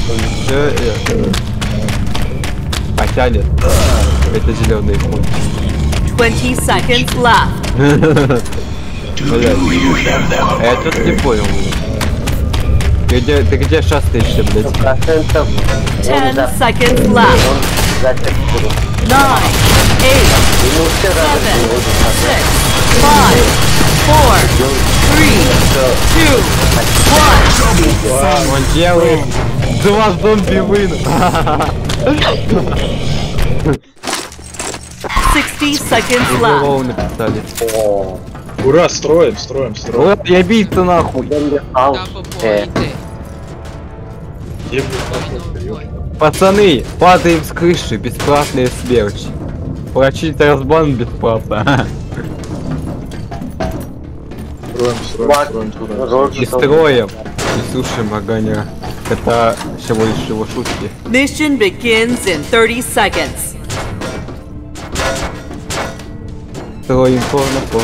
Хотя нет. Это зеленый хуй. 20 seconds left. Блядь. Я что-то не понял. Ты где шастаешься, блядь? 100% 10 seconds left. за текстуру. 9, 8, Ему все 7, равно. 6, 5, 4, 3, 2, 1. Он делает 2 зомби вин. 60 seconds left. Голову написали. Ура, строим. Вот я бить-то нахуй. Ау. Да, попойте. Где будет Пацаны, падаем с крыши, бесплатные смерчи. Прочить разбан бесплатно. Строим. И строим, и сушим огонь. Это всего лишь его шутки. Mission begins in 30 seconds. Строим порно,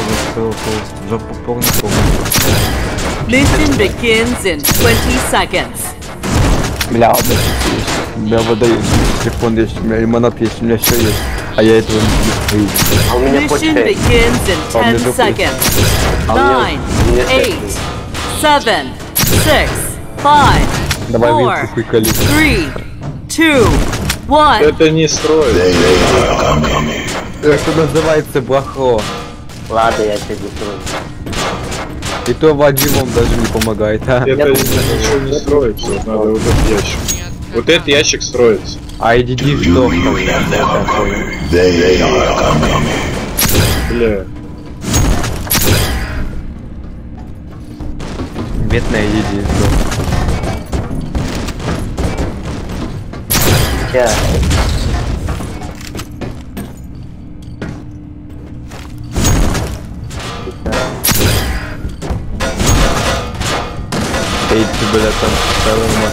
Mission begins in 20 seconds. Бля, у меня вода есть, телефон есть, у меня лимонад есть, у меня все есть. А я этого не вижу. А у меня Mission почта есть. begins in 10 seconds. 9, 8, 7, 6, 5, Давай 4, вилку хуй кали. 3, 2, 1. Это не строит. Как это называется, плохо. Ладно, я тебе не трогаю. И то Вадимом даже не помогает, а? Это ничего не строится. Вот надо вот этот ящик. Вот этот ящик строится. А иди в дом там, я так понял. Бля. Бедная единство. Сейчас. Эйти, бля, там второй.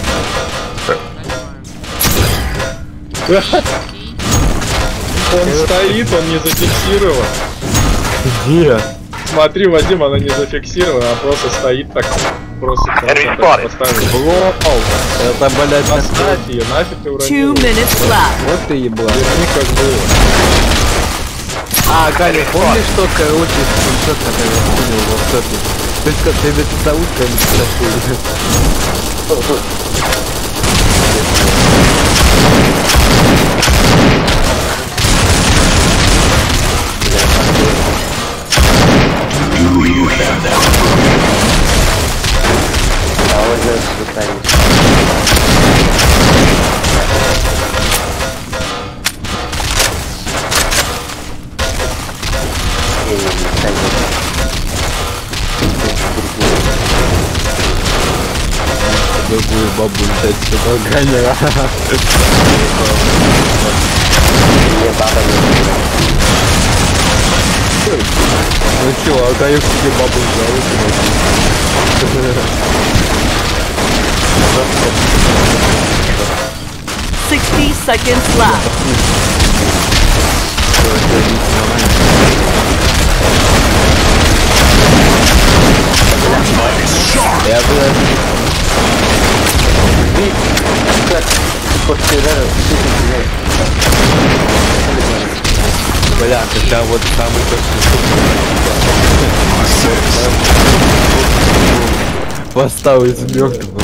Он стоит, он не зафиксирован. Где? Смотри, Вадим, она не зафиксирована, она просто стоит так. Просто поставил. Блоу! Это, блядь, Оставь ее, нафиг ты 2 уронил. minutes left. вот ты ебла. Верни как было. А, Галя, помнишь, что, короче, скриншот, который я понял в WhatsApp? Ты написал утро, не Довольно специально. другую бабу летать сюда, Галя. Мне баба не нужна. Ну чё, а Галя себе бабу взял. 60 seconds left. Я бля, когда вот самый восстал из мертвых.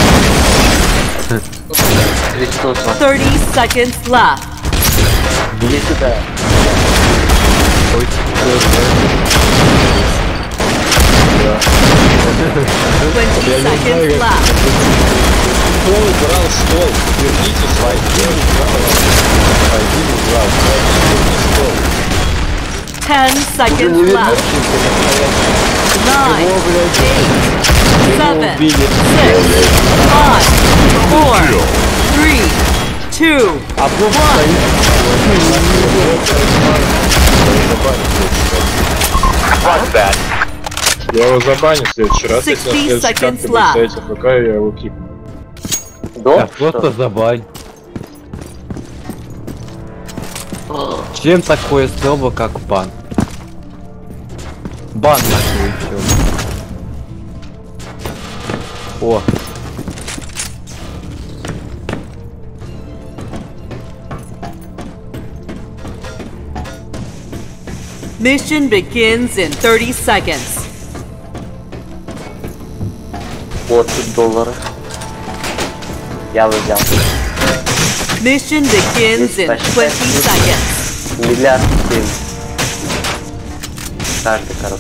30 seconds left. Иди сюда. 20 seconds left. Кто убрал стол? Верните свой стол. 10 seconds left. 9, 8, 7, 6, 5, 4, 3, 2, 1. Я его забаню в следующий раз, если на 60 следующий карте будет стоять АФК, я его кикну. Да? Просто забань. Чем такое слово, как бан? Бан нахуй еще. О. Mission begins in 30 seconds. Вот $30. Я взял. Mission begins in 20 seconds. Миллиард 7. Каждый, короче.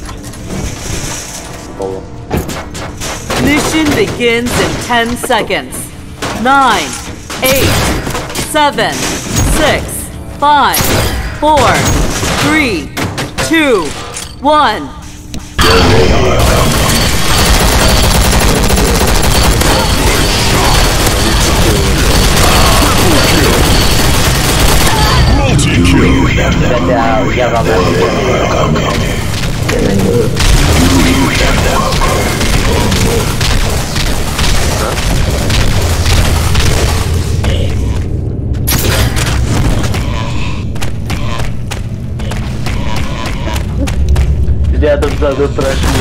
$. Mission begins in 10 seconds. 9, 8, 7, 6, 5, 4, 3, 2, 1. Я рядом сзади прошли.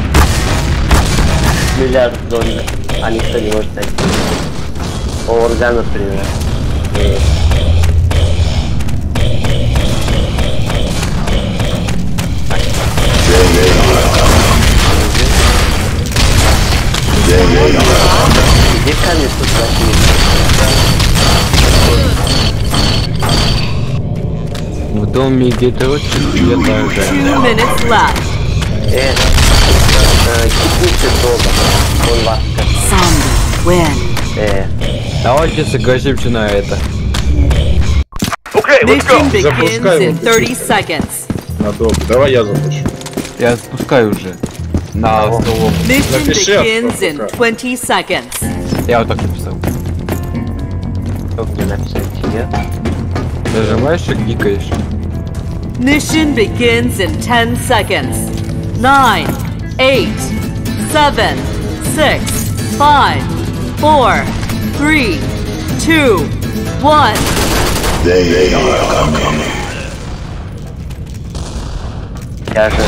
$1 миллиард, а никто не может найти. Орган, например. Где камень тут прошли? В доме где-то очень где-то. 2 minutes left. Кипните дома. Он вас Zombie win. Давайте согласимся на это. Mission begins in 30 seconds. Надолго. Давай я запущу. Я спускаю уже. На столом. Mission Напиши begins in пока. 20 seconds. Я вот так написал. Что мне написать тебе? Нажимаешь и гикаешь. Mission begins in 10 seconds. 9, 8, 7, 6, 5, 4, 3, 2, 1. Я же...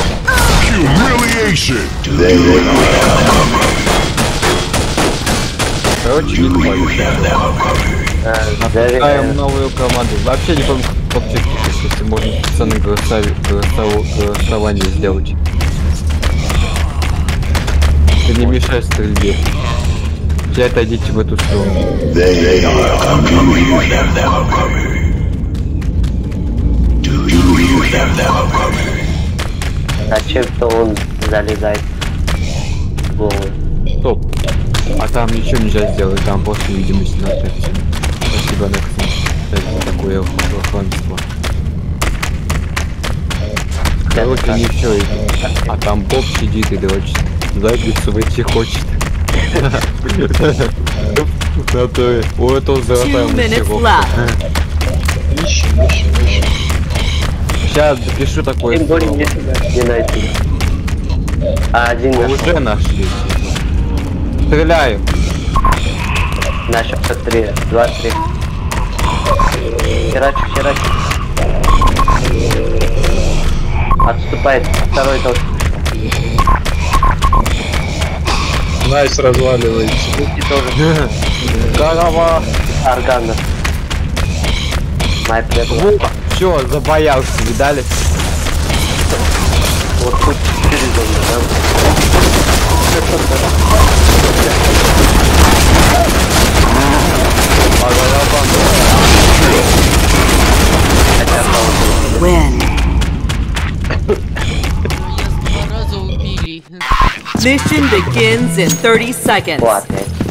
Короче, не твою. Отпускаем новую команду. Вообще не помню, как вообще, если можно специально голосование сделать. Ты не мешай стрельбе. Все отойдите в эту сторону. Зачем-то он залезает в голову. Стоп. А там ничего нельзя сделать, там просто видимость на это. Спасибо, Нексон, за такое хламство. Короче, не все. А там Боб сидит и дрочит. Задницу выйти хочет. У этого 2 золотая minutes мастеровка. left. Ищем. Сейчас запишу такое Тем более мне слово. не найти. А один Мы наш. уже нашли. Стреляю. На счет 3, 2, 3. Херачу. Отступает второй тоже. Найс разваливается. Руки тоже. Голова. Аргана. Снайпер. Чё, забоялся, видали? Вот тут 4 зоны, да? Win. Два раза убили. Mission begins in 30 seconds. Вот,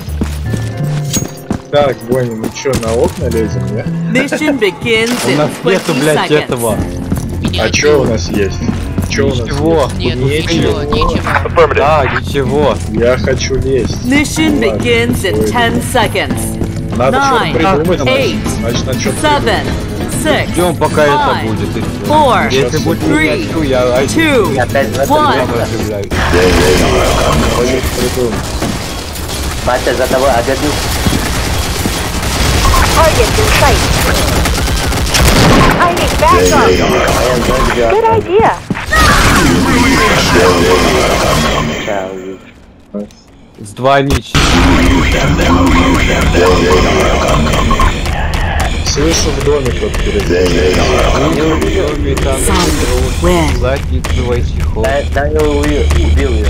Так, Боня, мы чё, на окна лезем, не? Mission begins У нас in нету, 20 блядь, seconds. этого. А чё у нас есть? Чё у нас Ничего. есть? Нет, Ничего. ничего. Да, ничего. Я хочу лезть. Mission Ладно, begins in ой. 10 seconds. Надо что-то 9, придумать, 8, значит, надо что-то 7, 6, Ждем, пока это 5, будет. и всё. 4, Если будет 3, миниатюр, я 2, опять в этом One. место. придумать. Батя, за тобой обедну. Target in sight. I need backup. Good idea. Сдвоить. Слышу в доме кто-то перед. Win. Задницу чехол. Да, я убил ее.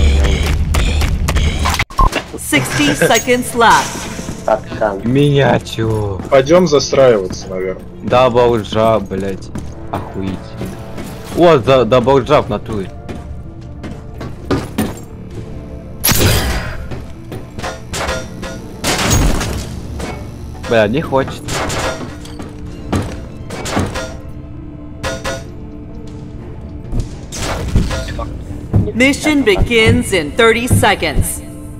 60 seconds left. Пацан. Миниатюр. Пойдем застраиваться, наверное. Даблджа, блять. Охуеть. О, даблджа в натуре. Бля, не хочет. Mission begins in 30 seconds.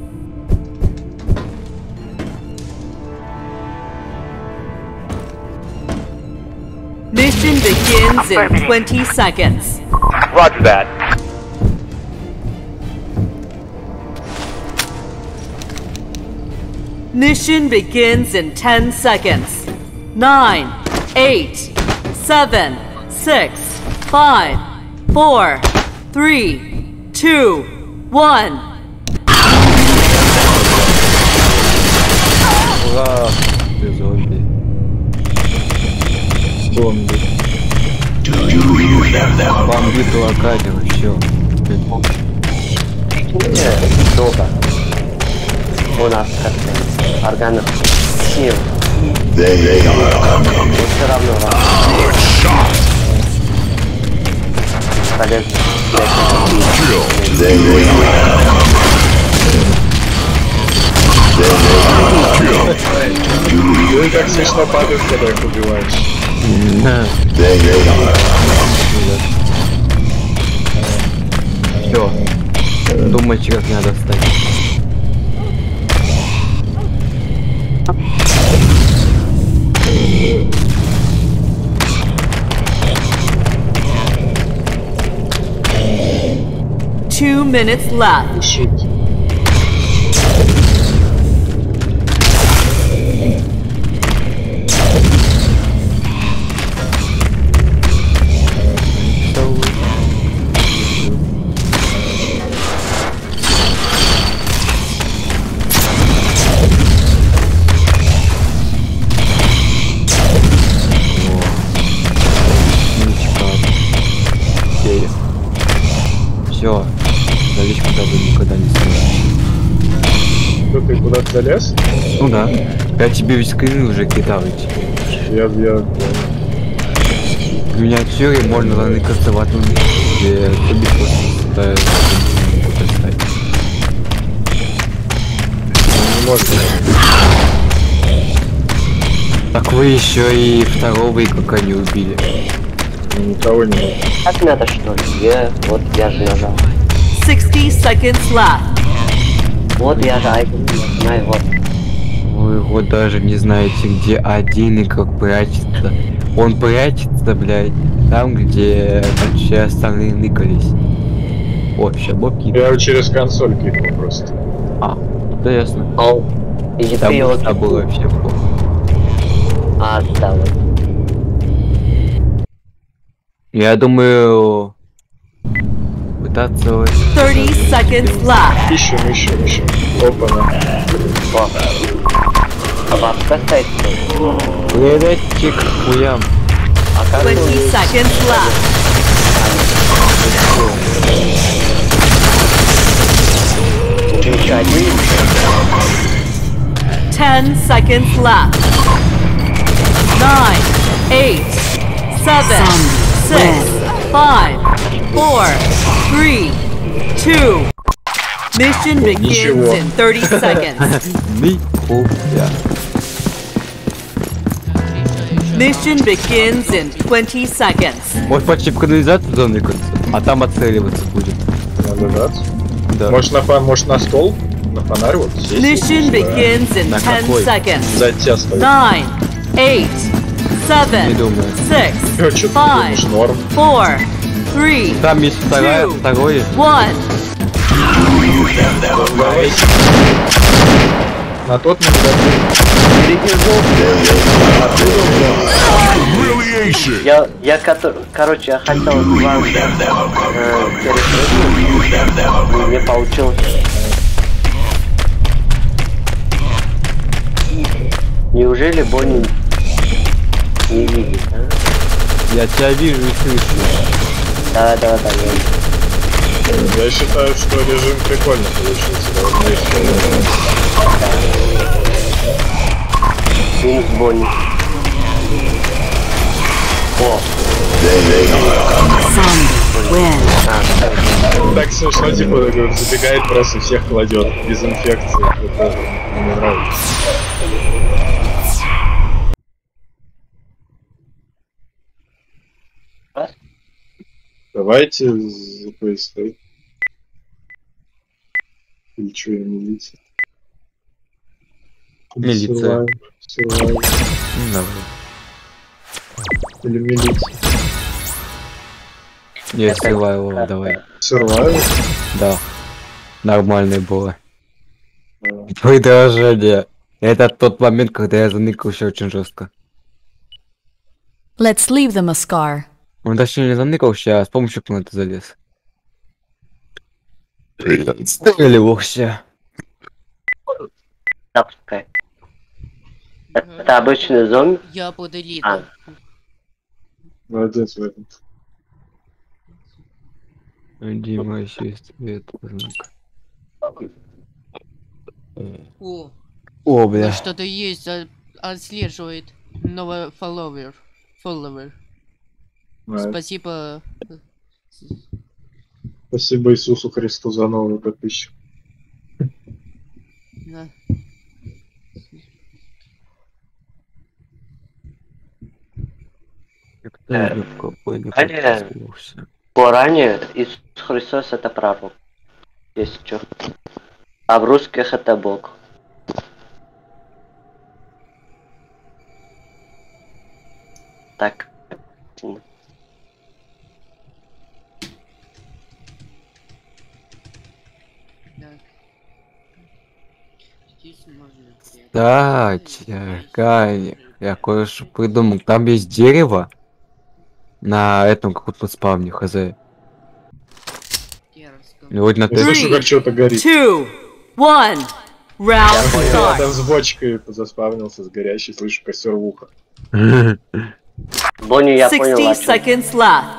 Mission begins in 20 seconds. Roger that. Mission begins in 10 seconds. 9, 8, 7, 6, 5, 4, 3, 2, 1. Ура! Ты зомби. Зомби. Бомбит локали, все. Долго. У нас как-то органов сил. Но все равно полезно. Ты так смешно падаешь, когда их убиваешь. Все. Думайте, как надо встать. Two minutes left. Шут. Все. Залечь куда вы никогда не сможете. Что, ты куда-то залез? Ну да. Я тебе весь скрин уже кидал эти. Я В миниатюре можно наныкаться в одну месте, где тебе просто ставить. не можно. Так вы еще и второго игрока не убили. Никого не можно. Так надо что ли? Я же нажал. 60 seconds left. Вот я же айкон знаю, вот. Вы вот даже не знаете, где один игрок прячется. Он прячется, блядь, там, где все остальные ныкались. О, сейчас бобки. Я его через консоль кикнул просто. А, да ясно. И Там ты его... было вообще плохо. А, да, вот. Я думаю... Пытаться... 30 seconds left. Ищем. Опа-на. А бабка стоит. Приветчик, хуям. 20 seconds left. Еще один. 10 seconds left. 9, 8, 7, 6, 5, 4, 3, 2. Mission begins in 30 seconds. Нихуя. Mission begins in 20 seconds. Может почти в канализацию заныкаться, а там отцеливаться будет. Надо дать. Да. Может на стол? На фонарь вот здесь. Mission begins in На 10 какой? seconds. За тебя стоит. 9, 8, 7, Не думаю. 6, Что ты 5, думаешь, норм? 4, 3, Там есть второе. 1. На тот не Я короче, я хотел вам перепрыгнуть, не получилось. Неужели Бонни не видит, а? Я тебя вижу и слышу. Да, Я считаю, что режим прикольно получился. Должны использовать. Минус Бонни. О, Так смешно, типа, такой, забегает, просто всех кладет. Без инфекции. Это мне нравится. Давайте за ПСТ. Или что, я милиция? Милиция. Survive. Или милиция. Я сливаю его, давай. Survive? Да. Нормальное было. Предложение. Это тот момент, когда я заныкался очень жестко. Let's leave them a scar. Он точнее не заныкался, а с помощью планеты залез. Стреливался. тапская. Это обычный зомби? Я под элитом. Молодец в этом. Дима еще есть цвет. О, бля. Что-то есть, отслеживает новый фолловер. Спасибо. Спасибо Иисусу Христу за новый подписчик. Да. В Коране Иисус Христос это пророк. Есть что. А в русских это Бог. Так. Кстати, Кай, я кое-что придумал. Там есть дерево на этом каком-то спавне, хз. И вот на Я слышу, как что-то горит. 2, 1. Round Я там start. с бочкой заспавнился, с горящей, слышу костер в ухо. Бонни, я понял, 60 о чем. seconds left.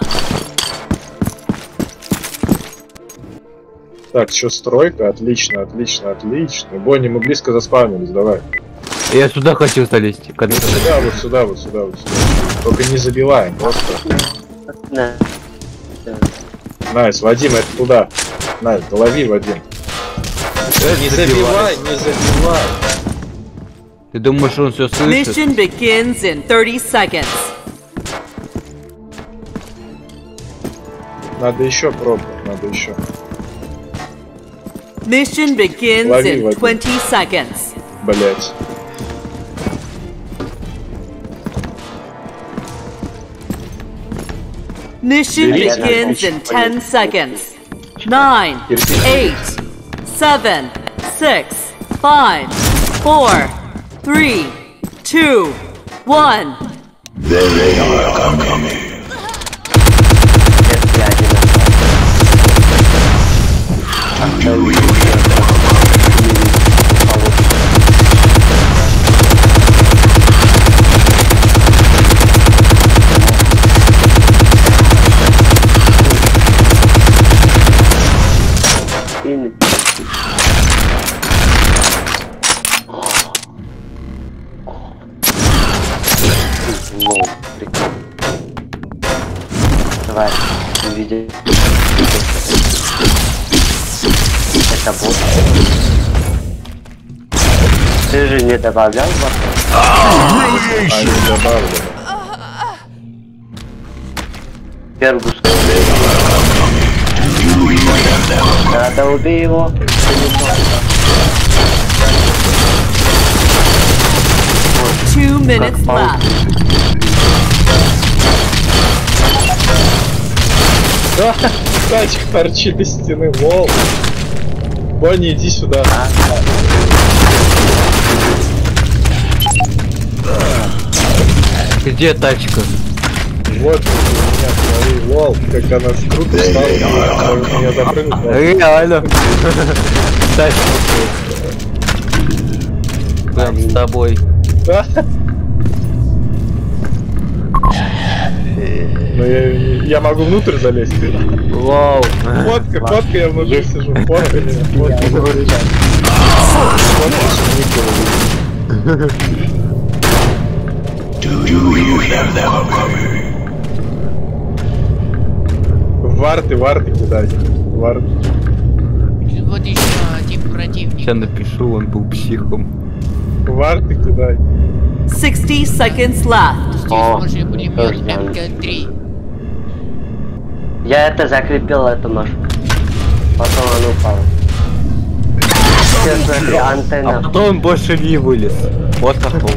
Так, что, стройка? Отлично, отлично, отлично. Бонни, мы близко заспавнились, давай. Я сюда хочу залезть. Сюда, вот сюда, вот сюда, вот сюда. Только не забиваем, просто. Да. Найс, Вадим, это туда. Найс, лови, Вадим. Не забивай, не забивай. Ты думаешь, он все слышит? Mission begins in 30 seconds. Надо еще пробовать, надо еще. Mission begins Лови, in Вадим. 20 seconds. Блять. Mission Берите. begins in 10 seconds. 9, 8, 7, 6, 5, 4, 3, 2, 1. Давай, видео. Это бот. Ты же не добавлял бота? Не добавлю. Фергус. Надо убей его. 2 minutes left. Тачка торчит из стены, лол. Бонни, иди сюда. Где тачка? Вот у меня, смотри, лол, как она круто стала, меня запрыгнуть. Реально. Тачка. Прям с тобой. Да? Но я могу внутрь залезть. Вау. Фотка, я внутри сижу. Фотка, Варты кидать. Варты. Вот еще один противник. Я напишу, он был психом. Варты кидать. 60 seconds left. Здесь можно пулемет МК-3. Я это закрепил, эту машину. Потом она упала. Все, смотри, А антенна. потом больше не вылез. Вот такой.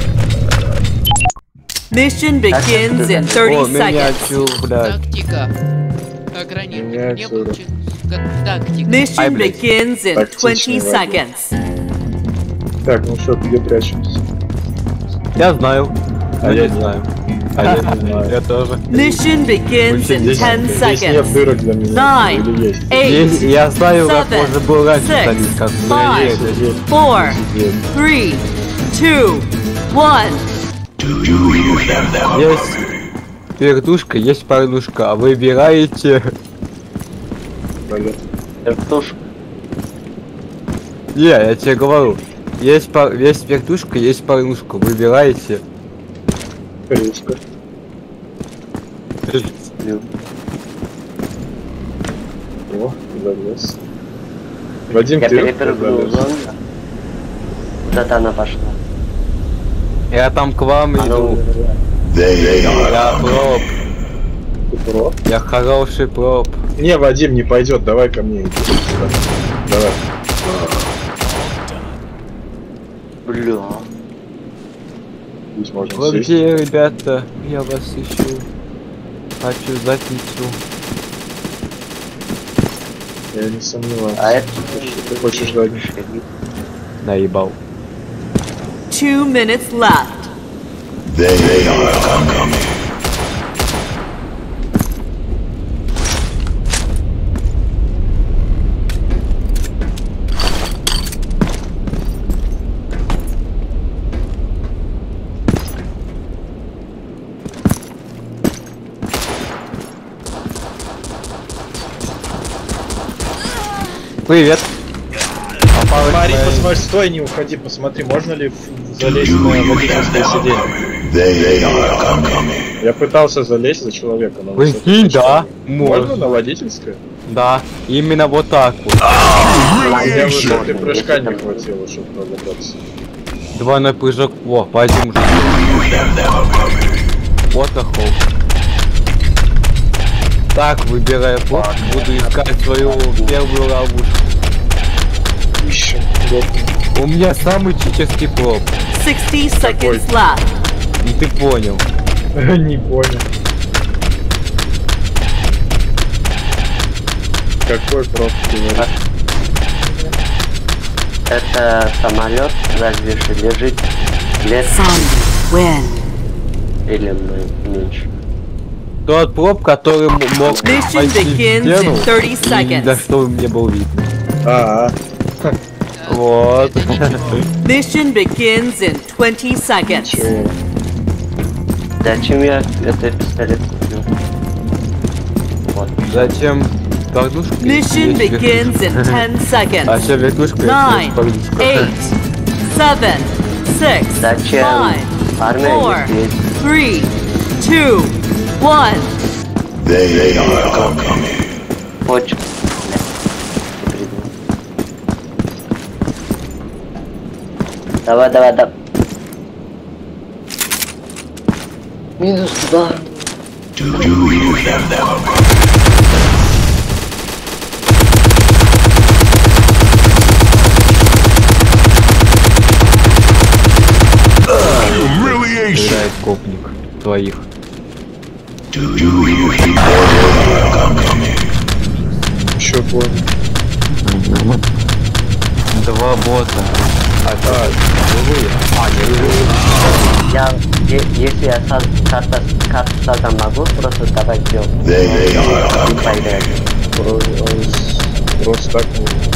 Mission begins in 30 О, seconds. миниатюр, блядь. Тактика. Как ранее не Миниатюра. получилось. Как тактика. Mission блядь. begins in 20 Тактичный seconds. Так, ну что, где прячемся? Я знаю. А я не не знаю. А я не знаю. Я тоже. Mission begins in 10 Здесь нет seconds. дырок для меня. 9, Или есть? 8, Я знаю, как 7, можно было раньше 6, залить, как 5, Есть. 4, Есть. 3, 2, 1. Есть вертушка, есть порнушка, а выбираете... Блин. Вертушка. Не, я тебе говорю. Есть вертушка, есть порнушка, выбираете. Речка. О, залез. Вадим, Я ты перепрыгнул залез. зону. Куда-то она пошла. Я там к вам Она иду. умерла. Я проб. Ты про? Я хороший проб. Не, Вадим, не пойдет, давай ко мне иди сюда. Давай. Бля. Здесь можно Вот сесть. где, ребята? Я вас ищу. Хочу запицу. Я не сомневаюсь. А это Ты хочешь дать? Наебал. 2 minutes left. Привет. Смотри, посмотри, стой, не уходи, посмотри, можно ли залезть на водительское сиденье. Я пытался залезть за человека, но... Прикинь, да. Можно Можно. на водительское? Да. Именно вот так вот. Я вот этой прыжка не хватило, чтобы пролетаться. Двойной прыжок. Во, пойдем уже. Вот такой. Так, выбирая плод, буду искать свою первую ловушку. Ищем. У меня самый читерский проб. 60 seconds left. Ну ты понял. Не понял. Какой проф ты говоришь? Это самолет, разве что лежит лет Zombie win. или меньше. Тот проб, который мог Mission пойти в begins in стену, 30 и seconds. за что мне было видно. Вот. Это ничего. Mission begins in 20 seconds. Чего? Зачем я этот пистолет купил? Вот. Зачем картушка? Mission begins in 10 А seconds. все вертушка, 9, это картушка. 8, 7, 6, Зачем? 5, Армия 4, есть. 3, 2, 1. Очень. Давай. Минус 2. Играет копник твоих. Еще понял. Два бота. Живые. Если я карту создам, могу просто добавить дело. Поиграть. Просто так.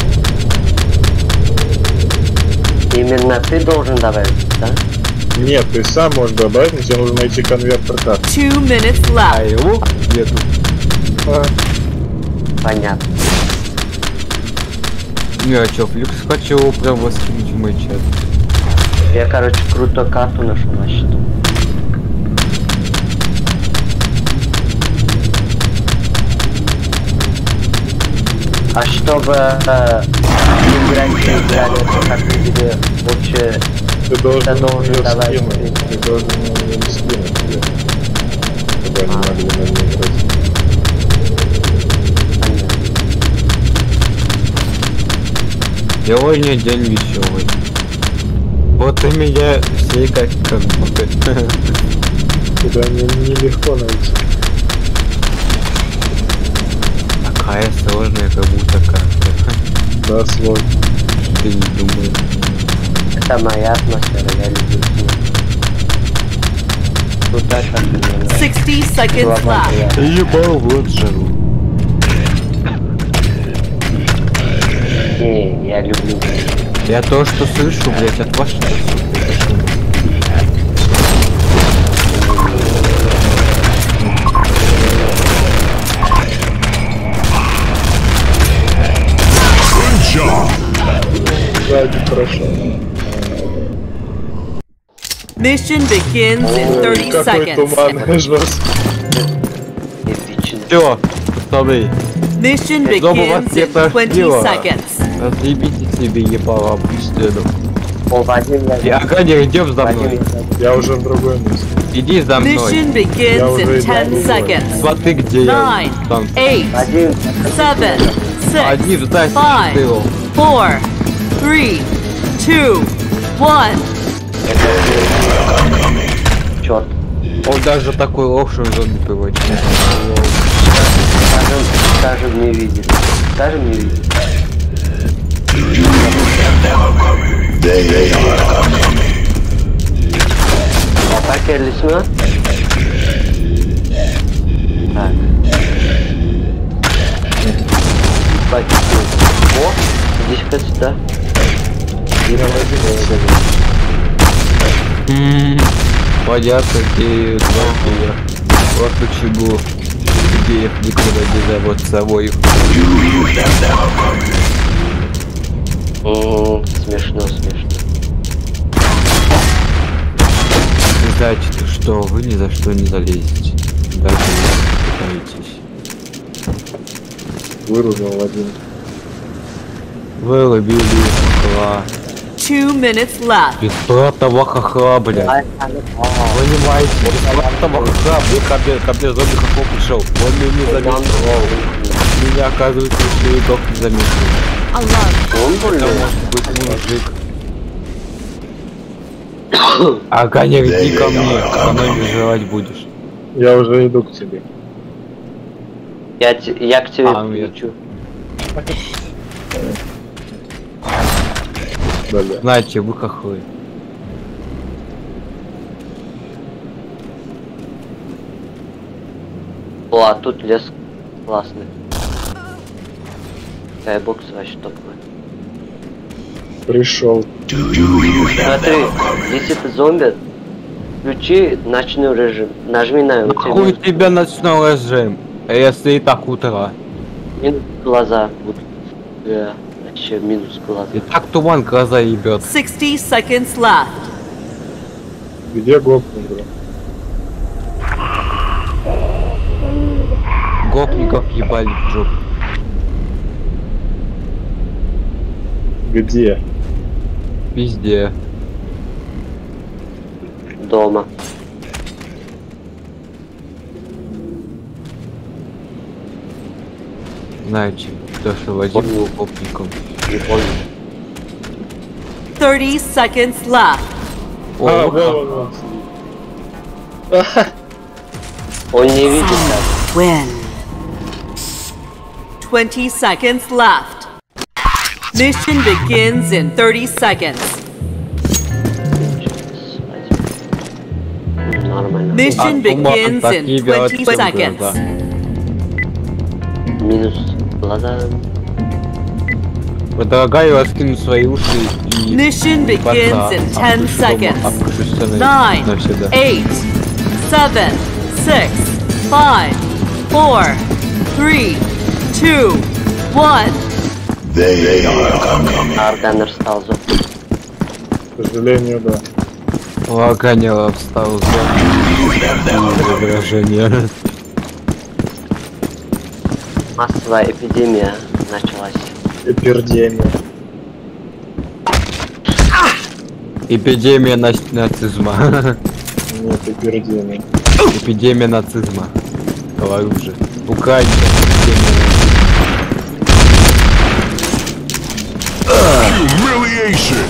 Именно ты должен добавить, да? Нет, ты сам можешь добавить, но тебе нужно найти конвертер карт. 2 minutes А left. его нету. Понятно. Не, а чё, Флюкс хочу его прямо скинуть в мой чат. Я, короче, крутую карту нашел, значит. А чтобы играть эту карту, тебе лучше Ты должен ее давать. скинуть. Ты должен ее скинуть. Чтобы они могли на ней играть. Сегодня день веселый. Вот и меня все как будто. Тебя нелегко найти. Такая сложная, как будто карта. Да, сложно. Ты не думаешь. Это моя атмосфера, я люблю ее. Крутая карта мне нравится. 60 seconds left. Ебал, вот жару. Не, я люблю. Я то, что слышу, блять, от вас что-то шума. Сзади хорошо. Mission begins in 30 Какой seconds. туманный жестко. Эпично. Все, пацаны, Mission дома вас begins все in 20 тошнило. seconds. Разъебите себе ебало обычно. О, Вадим, Я Аганя, идем за мной. Я уже в другое место. Иди за мной. Mission begins in 10 seconds. Смотри, где я. 9, Там. 8, Вадим, 7, Один 6, ждать 5, стыл. 4, 3, 2, 1. черт. Он даже такой лошадь зомби приводит. Даже не видит. Даже не видит. Атака лесна. Так. О, иди сюда. Понятно, где я. Вот почему геев никуда не зовут с собой. Смешно. Значит, что вы ни за что не залезете. Даже если пытаетесь. Вырубил один. Вырубили хохла. 2 minutes left. Бесплатного хохла, блядь. Понимаете, бесплатного хохла, ко мне зомби хохол пришел. Он меня не заметил. Меня, оказывается, еще и док не заметил. Это может быть мужик. Аганя, иди ко мне, со мной не жрать будешь. Я уже иду к тебе. Я к тебе лечу. Знаете, вы хохлы. О, а тут лес классный. Скайбокс вообще топовый. Пришел. Смотри, если ты зомби, включи ночной режим. Нажми на его. Хуй тебя ночной режим, если и так утро. Минус глаза будут. Вообще минус глаза. И так туман глаза ебет. 60 seconds left. Где гопник, бро? Гопников ебали в жопу. Где? Везде. Дома. Знаете, то, что Вадим был гопником. Не помню. 30 seconds left. Вон. Он не видит так. Win. 20 seconds left. Mission begins in 30 seconds. Нормально. Mission begins in 20 seconds. Минус глаза. Предлагаю раскинуть свои уши и... Mission begins in 10 seconds. 9, 8, 7, 6, 5, 4, 3, 2, 1. Арганер стал за. К сожалению, да. Лаганила встал за выражение. Массовая эпидемия началась. Эпидемия. Эпидемия нацизма. Нет, эпидемия. Эпидемия нацизма. Говорю же. Украина эпидемия. Humiliation.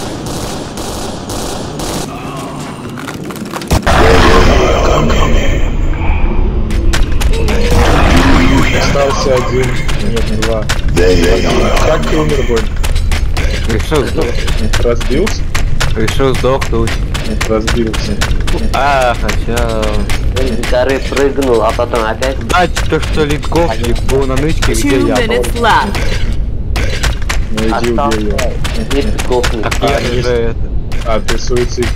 Остался один. Нет, два. Как ты умер, Бонь? Решил сдохнуть. Разбился? Решил сдохнуть. Разбился. Хотя... Он с горы прыгнул, а потом опять. Дать то, что ли гопник был на нычке, где 2 я был. minutes left. Ну иди убей его. Нет, гопник. Так я же это... А, ты суицидник.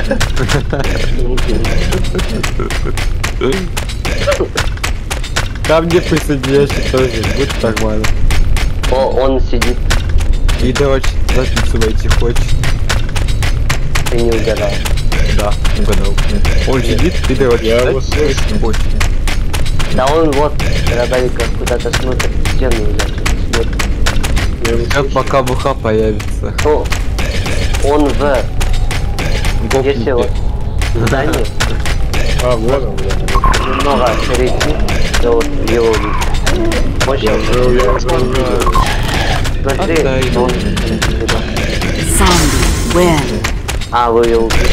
Ко мне присоединяйся тоже, будет нормально. О, он сидит. И давай записывайте хочешь. Ты не угадал. Да, угадал. Он сидит, ты давай Я его слышу. Да он вот, Радовика куда-то смотрит, в стену смотрит. Сейчас пока ВХ появится. О, он в... Если вот в здании А, вот он, да. немного перейти, то вот его видно. Больше Я уже смотри, Отдай. он... Zombie. Win. А, вы его убили.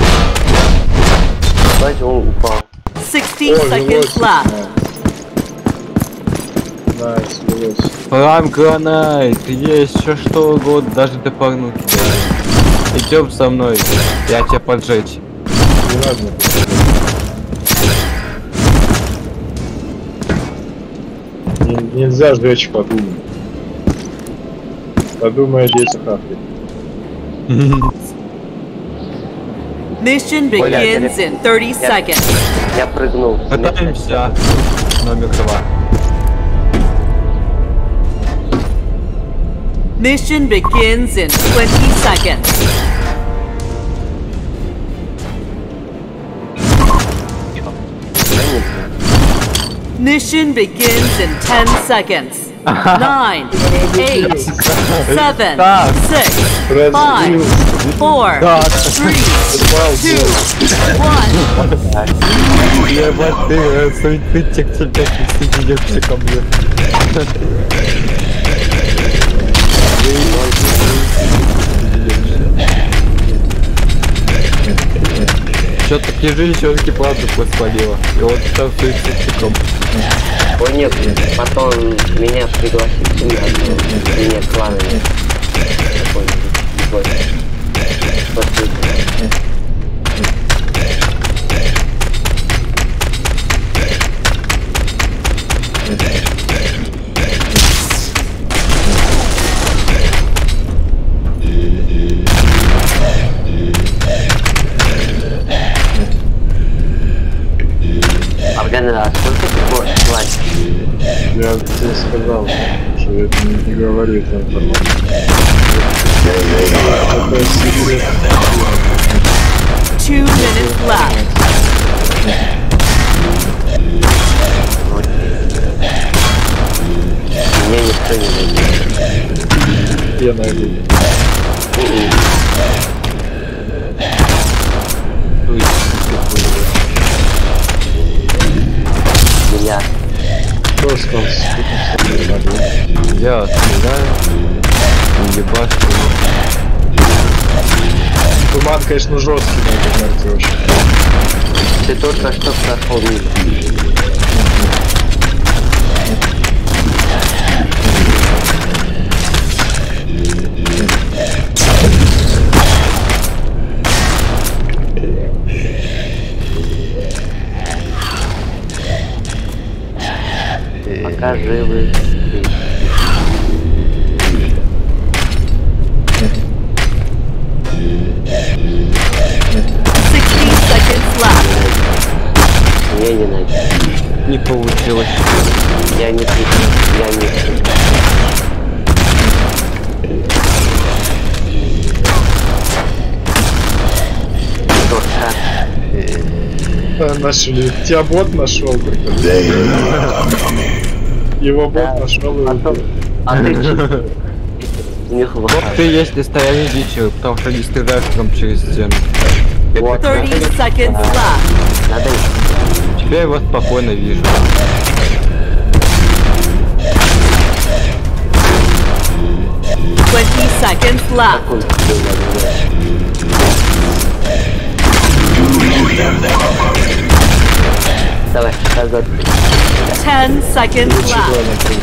Давайте он упал. 60 seconds left. Найс, вылез. Фрам гранайт, есть еще что угодно, даже топорну кидаю. Идем со мной, я тебя поджечь. Не надо. Нельзя жечь, подумай. Подумай о детях Африки. Mission begins in 30 seconds. Я прыгнул. Пытаемся. Номер 2. Mission begins in 20 seconds. Mission begins in 10 seconds. 9, 8, 7, 6, 5, 4, 3, 2, 1. Ебать, ты текст присоединился ко мне. Что-то женщинки правда поспалила. И вот там все цветиком. О нет, потом меня пригласить сюда, меня клана нет. Афгана, а сколько ты можешь платить? Я тебе сказал, что это не говорю эту информацию. Это секрет. 2 minutes left. Гена или... Меня. Кто остался? Я стреляю. Ебать. Туман, конечно, жесткий на этой карте вообще. Ты только что прошел мимо. Пока живы. 60 seconds left. Я не найду. Не получилось. Я не пишу. Я не пишу. Нашли. Тебя бот нашел. Его бот нашел и убил. А ты че? Не Вот хватает. ты если стояли дичи, потому что не стреляешь прям через стену. 30 seconds left. Надо Тебя его спокойно вижу. Seconds left. Давай, назад. 10 seconds left.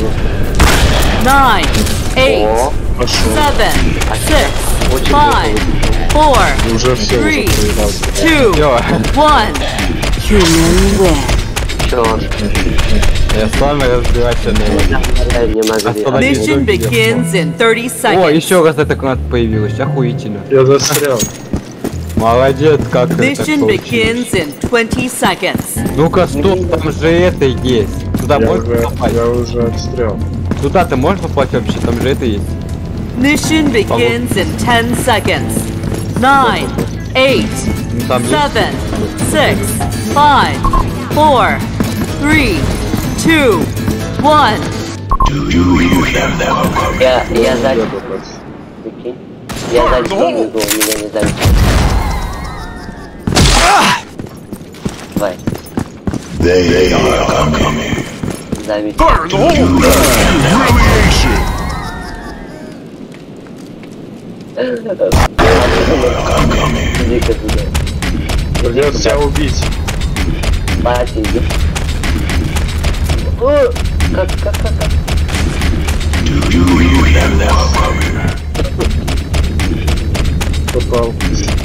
9, 8, О, 7, 6, 5, 4, Уже все, уже 3, проебался. 2, 1. Human win. чё? Я с вами разбираться не могу. Не могли. Остановись. Mission begins in 30 О, seconds. еще раз эта комната появилась, охуительно. Я застрял. Молодец, как это Mission получилось. begins in 20 seconds. Ну-ка, стоп, там же это есть. Туда можно попасть? Я уже отстрел. Туда ты можешь попасть вообще, там же это есть. Mission begins in 10 seconds. 9, 8, Ну там есть. 7, 6, 5, 4, 3, 2, 1. Я сзади. Прикинь? Я сзади не был, меня не заметил. Давай. Заметил. Иди-ка туда. Придется тебя убить. Пати, иди. О, как. Попал.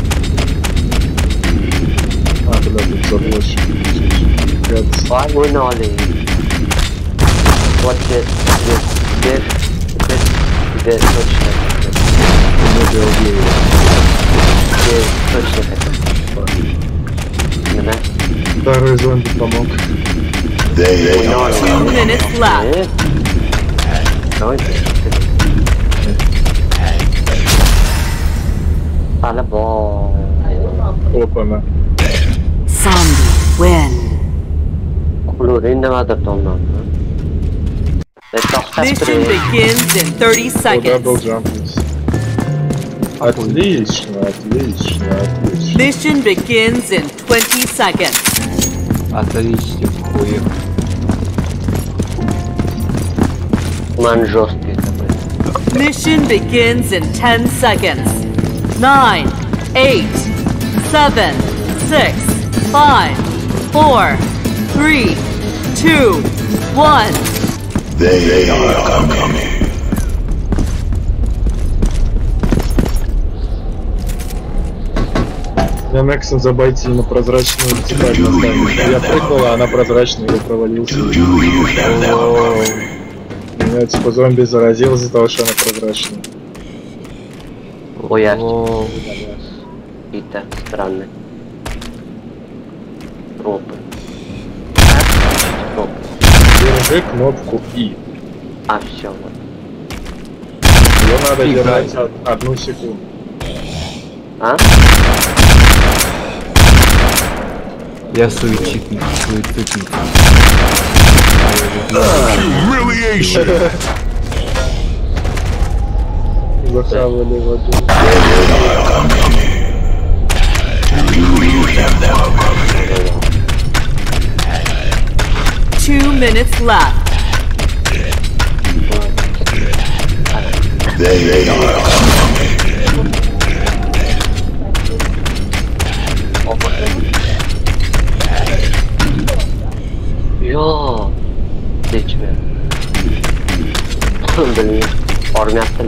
А, бля, тут заблочен. Why not? Вот здесь точно. Я убил его. Здесь точно это. Второй зомби помог. 2 minutes left. Давай. Алабо. Опа-на. Zombie win. Кулуринда надо тонна. Mission begins in 30 О, дабл seconds. джампнес. Отлично. Mission begins in 20 seconds. Отлично, хуй. Ман жесткий такой. Mission begins in 10 seconds. 9, 8, 7, 6, 5, 4, 3, 2, 1. Я Нексон забайтил на прозрачную вертикаль на здании. Я прыгнул, а она прозрачная, я провалился. Меня типа зомби заразил из-за того, что она прозрачная. Ой, какие-то странные. Тропы. Держи кнопку И. А, все, вот. Ее надо держать 1 секунду. А? Я суицидник. захавали воду. 2 minutes left. Yo, geçme. Блин, form yaptım.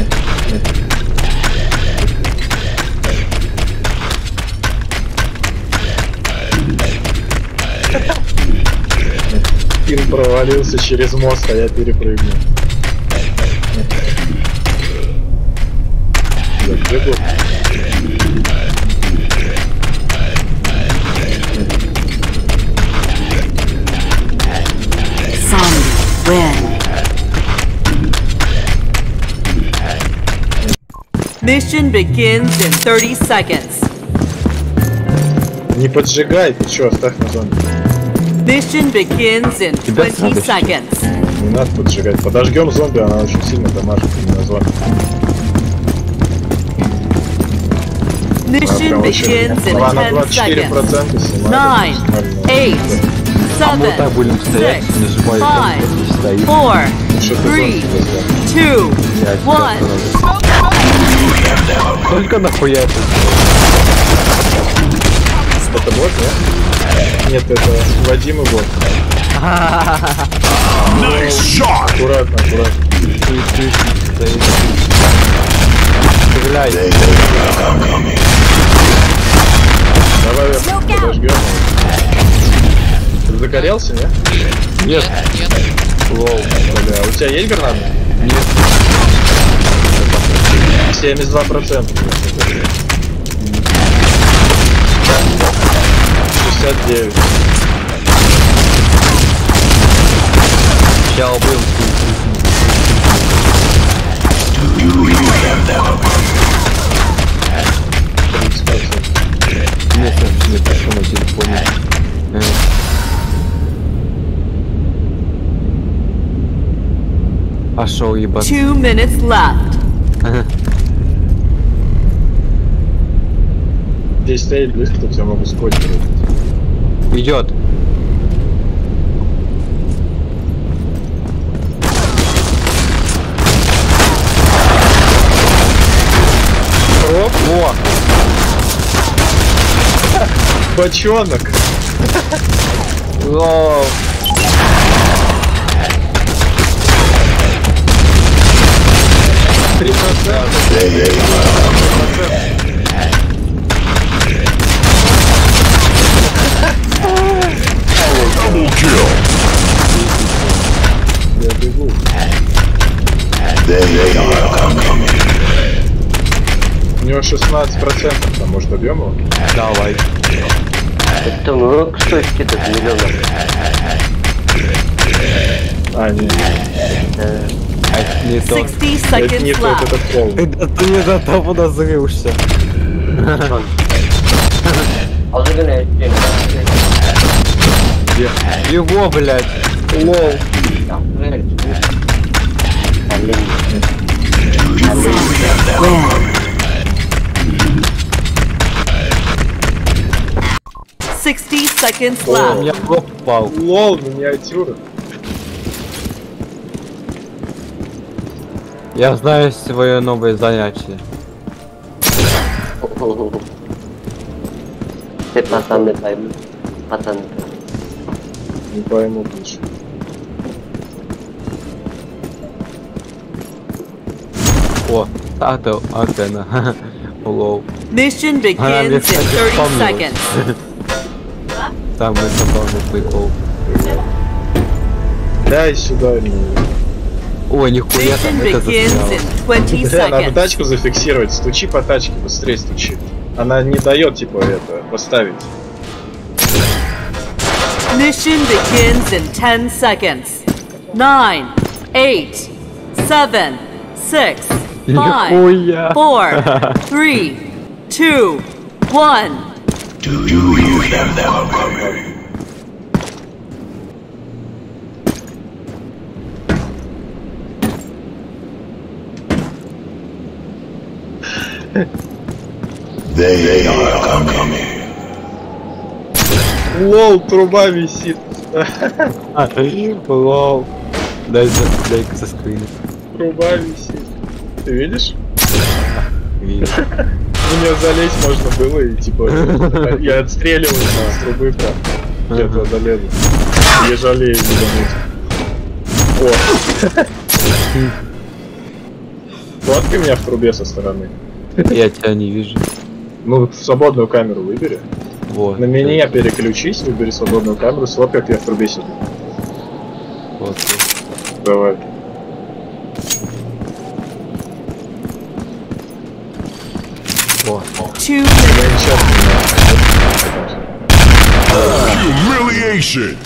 Кин провалился через мост, а я перепрыгнул. Закрыто. Zombie win. Mission begins in 30 seconds. Не поджигай, ты чё, оставь на зоне. Mission begins in 20 seconds. Не надо поджигать. Подожгем зомби, она очень сильно дамажит именно зомби. Mission begins in 10 seconds. 9, 8, 7, 6, 5, 4, 3, 2, 1. Только нахуя это? Это бот, нет? Нет, это Вадим и бот. Аккуратно, аккуратно. Стреляй. Давай подожгем. Ты загорелся, нет? Нет. Нет. Лоу, бля. У тебя есть граната? Нет. 72%. 69. Я убил. Нет, не пошел на телефоне. Пошел ебать. 2 minutes left. Здесь стоит близко, то тебя могут скотч. Идет. Оп. О! Бочонок! О! 3%. Я бегу. У него 16%, там может добьем его? Давай. Это много стоит кидать миллионов. А, нет. Не то. 60 Это не seconds тот, left. это полный. Ты не за то подозрился. Его, блядь. Лол. Win. 60 seconds У left. меня блок упал. Лол, миниатюра. Я знаю свое новое занятие. Все пацаны поймут. Пацаны. Не пойму больше. О, это антенна. Лоу. Mission Она мне, begins in кстати, 30 вспомнилась. seconds. Самый забавный прикол. Дай сюда мне. Ой, нихуя там Mission это begins застряло. in 20 Бля, надо seconds. тачку зафиксировать. Стучи по тачке, быстрее стучи. Она не дает, типа, это, поставить. Mission begins in 10 seconds. 9, 8, 7, 6, 5, Нихуя. 4, 3, 2, 1. They are coming. Лол, труба висит. Лол. Дай-ка заскринить. Труба висит. Ты видишь? Вижу. В нее залезть можно было и типа я отстреливался с трубы прям. Где-то залезу. Не жалею, не заметил. О! Фоткай меня в трубе со стороны. Я тебя не вижу. Ну, свободную камеру выбери. Вот. На меня переключись, выбери свободную камеру, сфоткай, как я в трубе сижу. Вот. Давай. О. 2 Я minutes. сейчас Humiliation!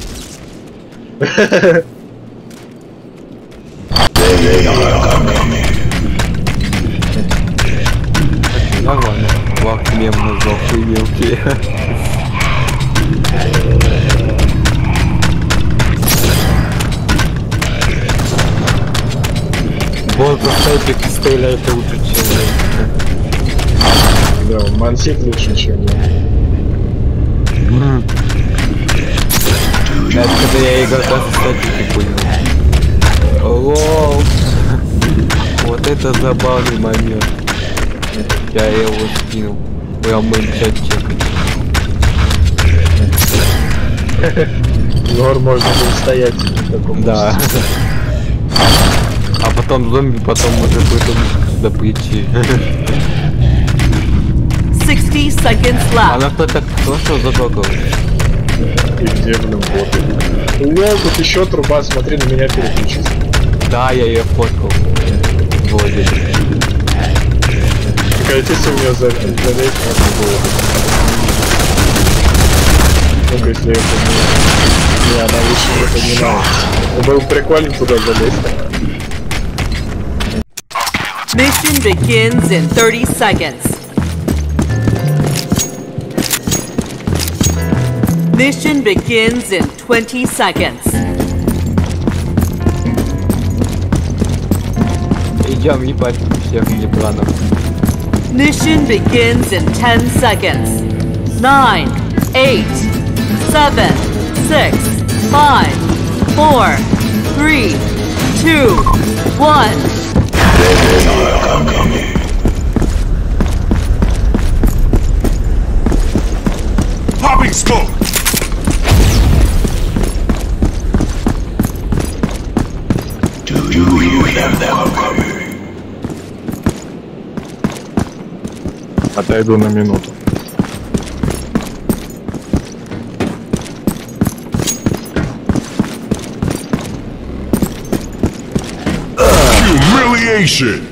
Нормально. Вах мем назвал хуйнилки. Вот снайпер стреляет лучше, чем да, мансит лучше, чем я. Это когда я игрока со статики понял. Лол. Вот это забавный момент. Я его скинул. Прям мэнчат чекать. Нор можно было стоять в таком. Да. А потом зомби, потом уже придумать, сюда прийти. 60 seconds left. Она кто-то что забагал. И где, блин, вот. Лол, тут еще труба, смотри, на меня переключись. Да, я ее фоткал. Вроде. Кажется, у меня залезть можно было. Ну-ка, если я понимаю. Не, она лучше не понимает. Ну, было прикольно туда залезть. Mission begins in 30 seconds. Mission begins in 20 seconds. Идем ебать всех ебланов. Mission begins in 10 seconds. 9, 8, 7, 6, 5, 4, 3, 2, 1. Popping smoke! Do you hear them coming? Отойду на минуту. Humiliation!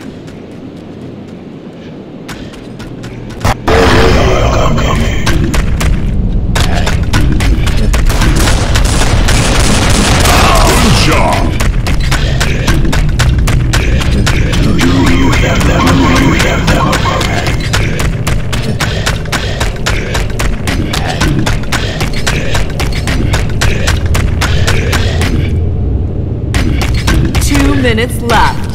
Good job! Minutes left.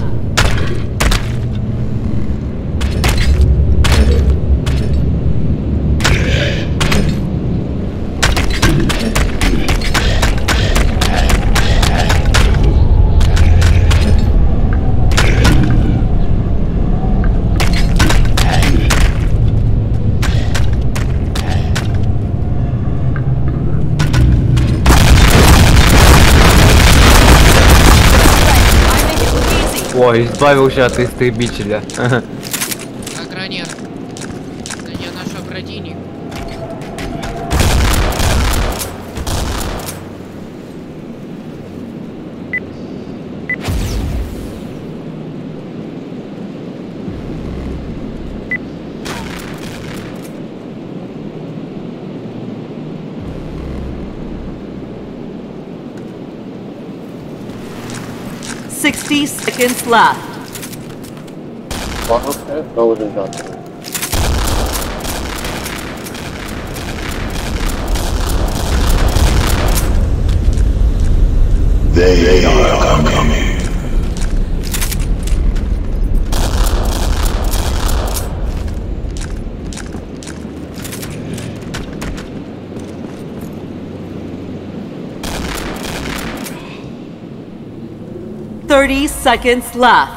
Ой, избавился от истребителя. А гранер. Я нашу градиник. $60 seconds left. They are coming. 30 seconds left.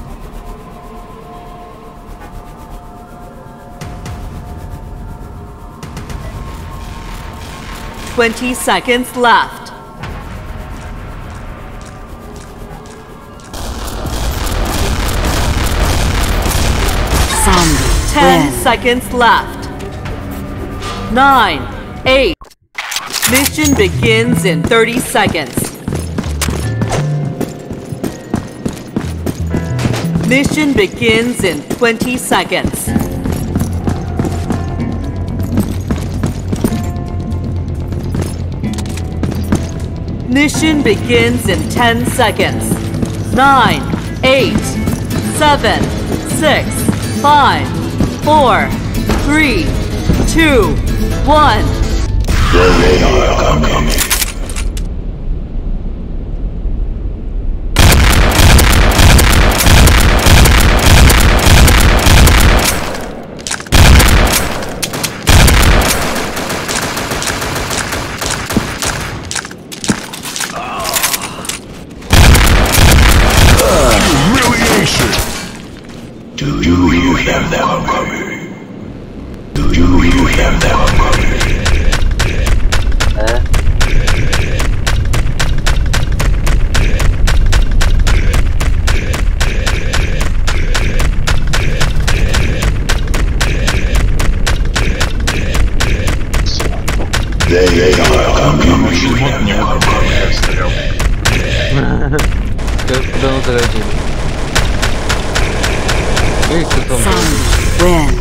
Twenty seconds left. Zombie 10 win. seconds left. 9, 8. Mission begins in 30 seconds. Mission begins in 20 seconds. Mission begins in 10 seconds. 9, 8, 7, 6, 5, 4, 3, 2, 1. They are coming. Do you hear them coming? Do you hear them coming? They are coming. Zombie win.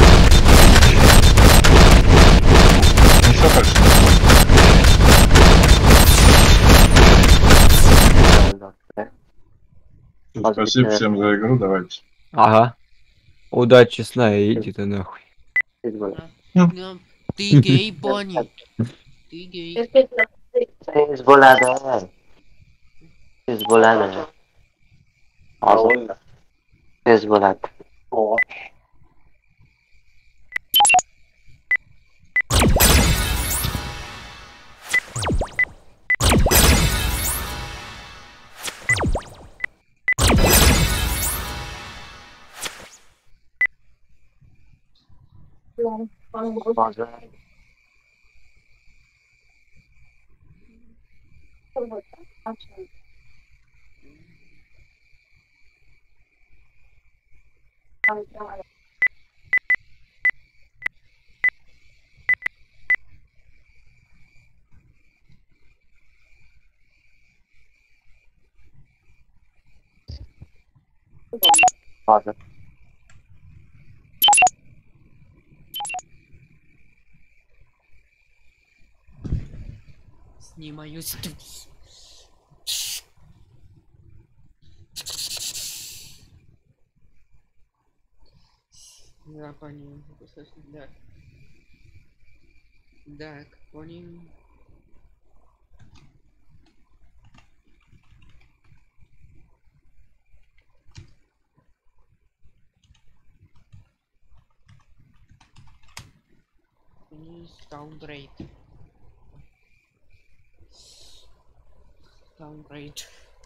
Спасибо всем за игру, давайте. Ага. Удачи, сна, и иди ты нахуй. Ты гей, Бонни. Ты гей. Hezbollah. Hezbollah. Hezbollah. Снимаю стус. Да, понял. Да. Так, понял. Downgrade. Downgrade.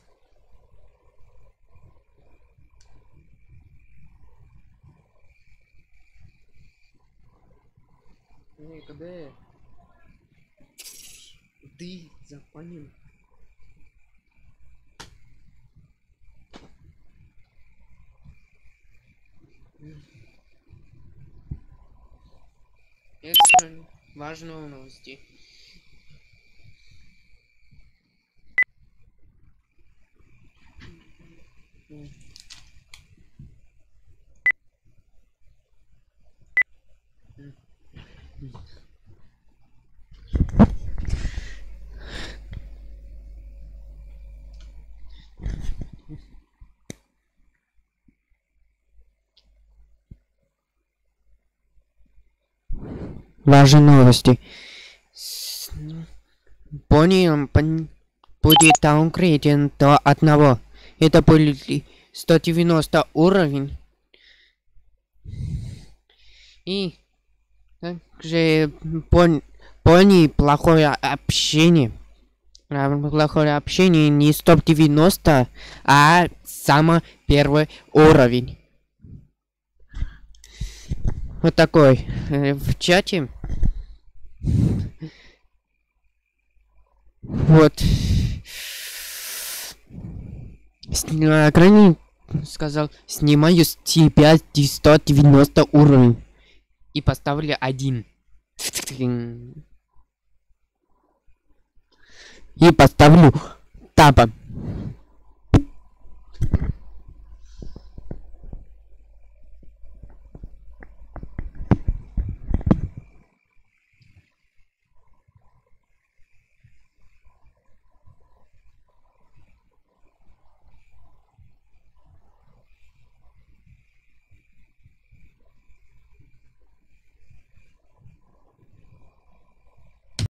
Когда ты запомнил? Экстра важные новости. Важные новости. Понял, будет даунгрейден до 1. Это будет 190 уровень. И также понял плохое общение. Плохое общение не 190, а самый первый уровень. Вот такой. В чате. Вот. На экране сказал, снимаю с тебя 190 уровень. И поставили 1. И поставлю таба.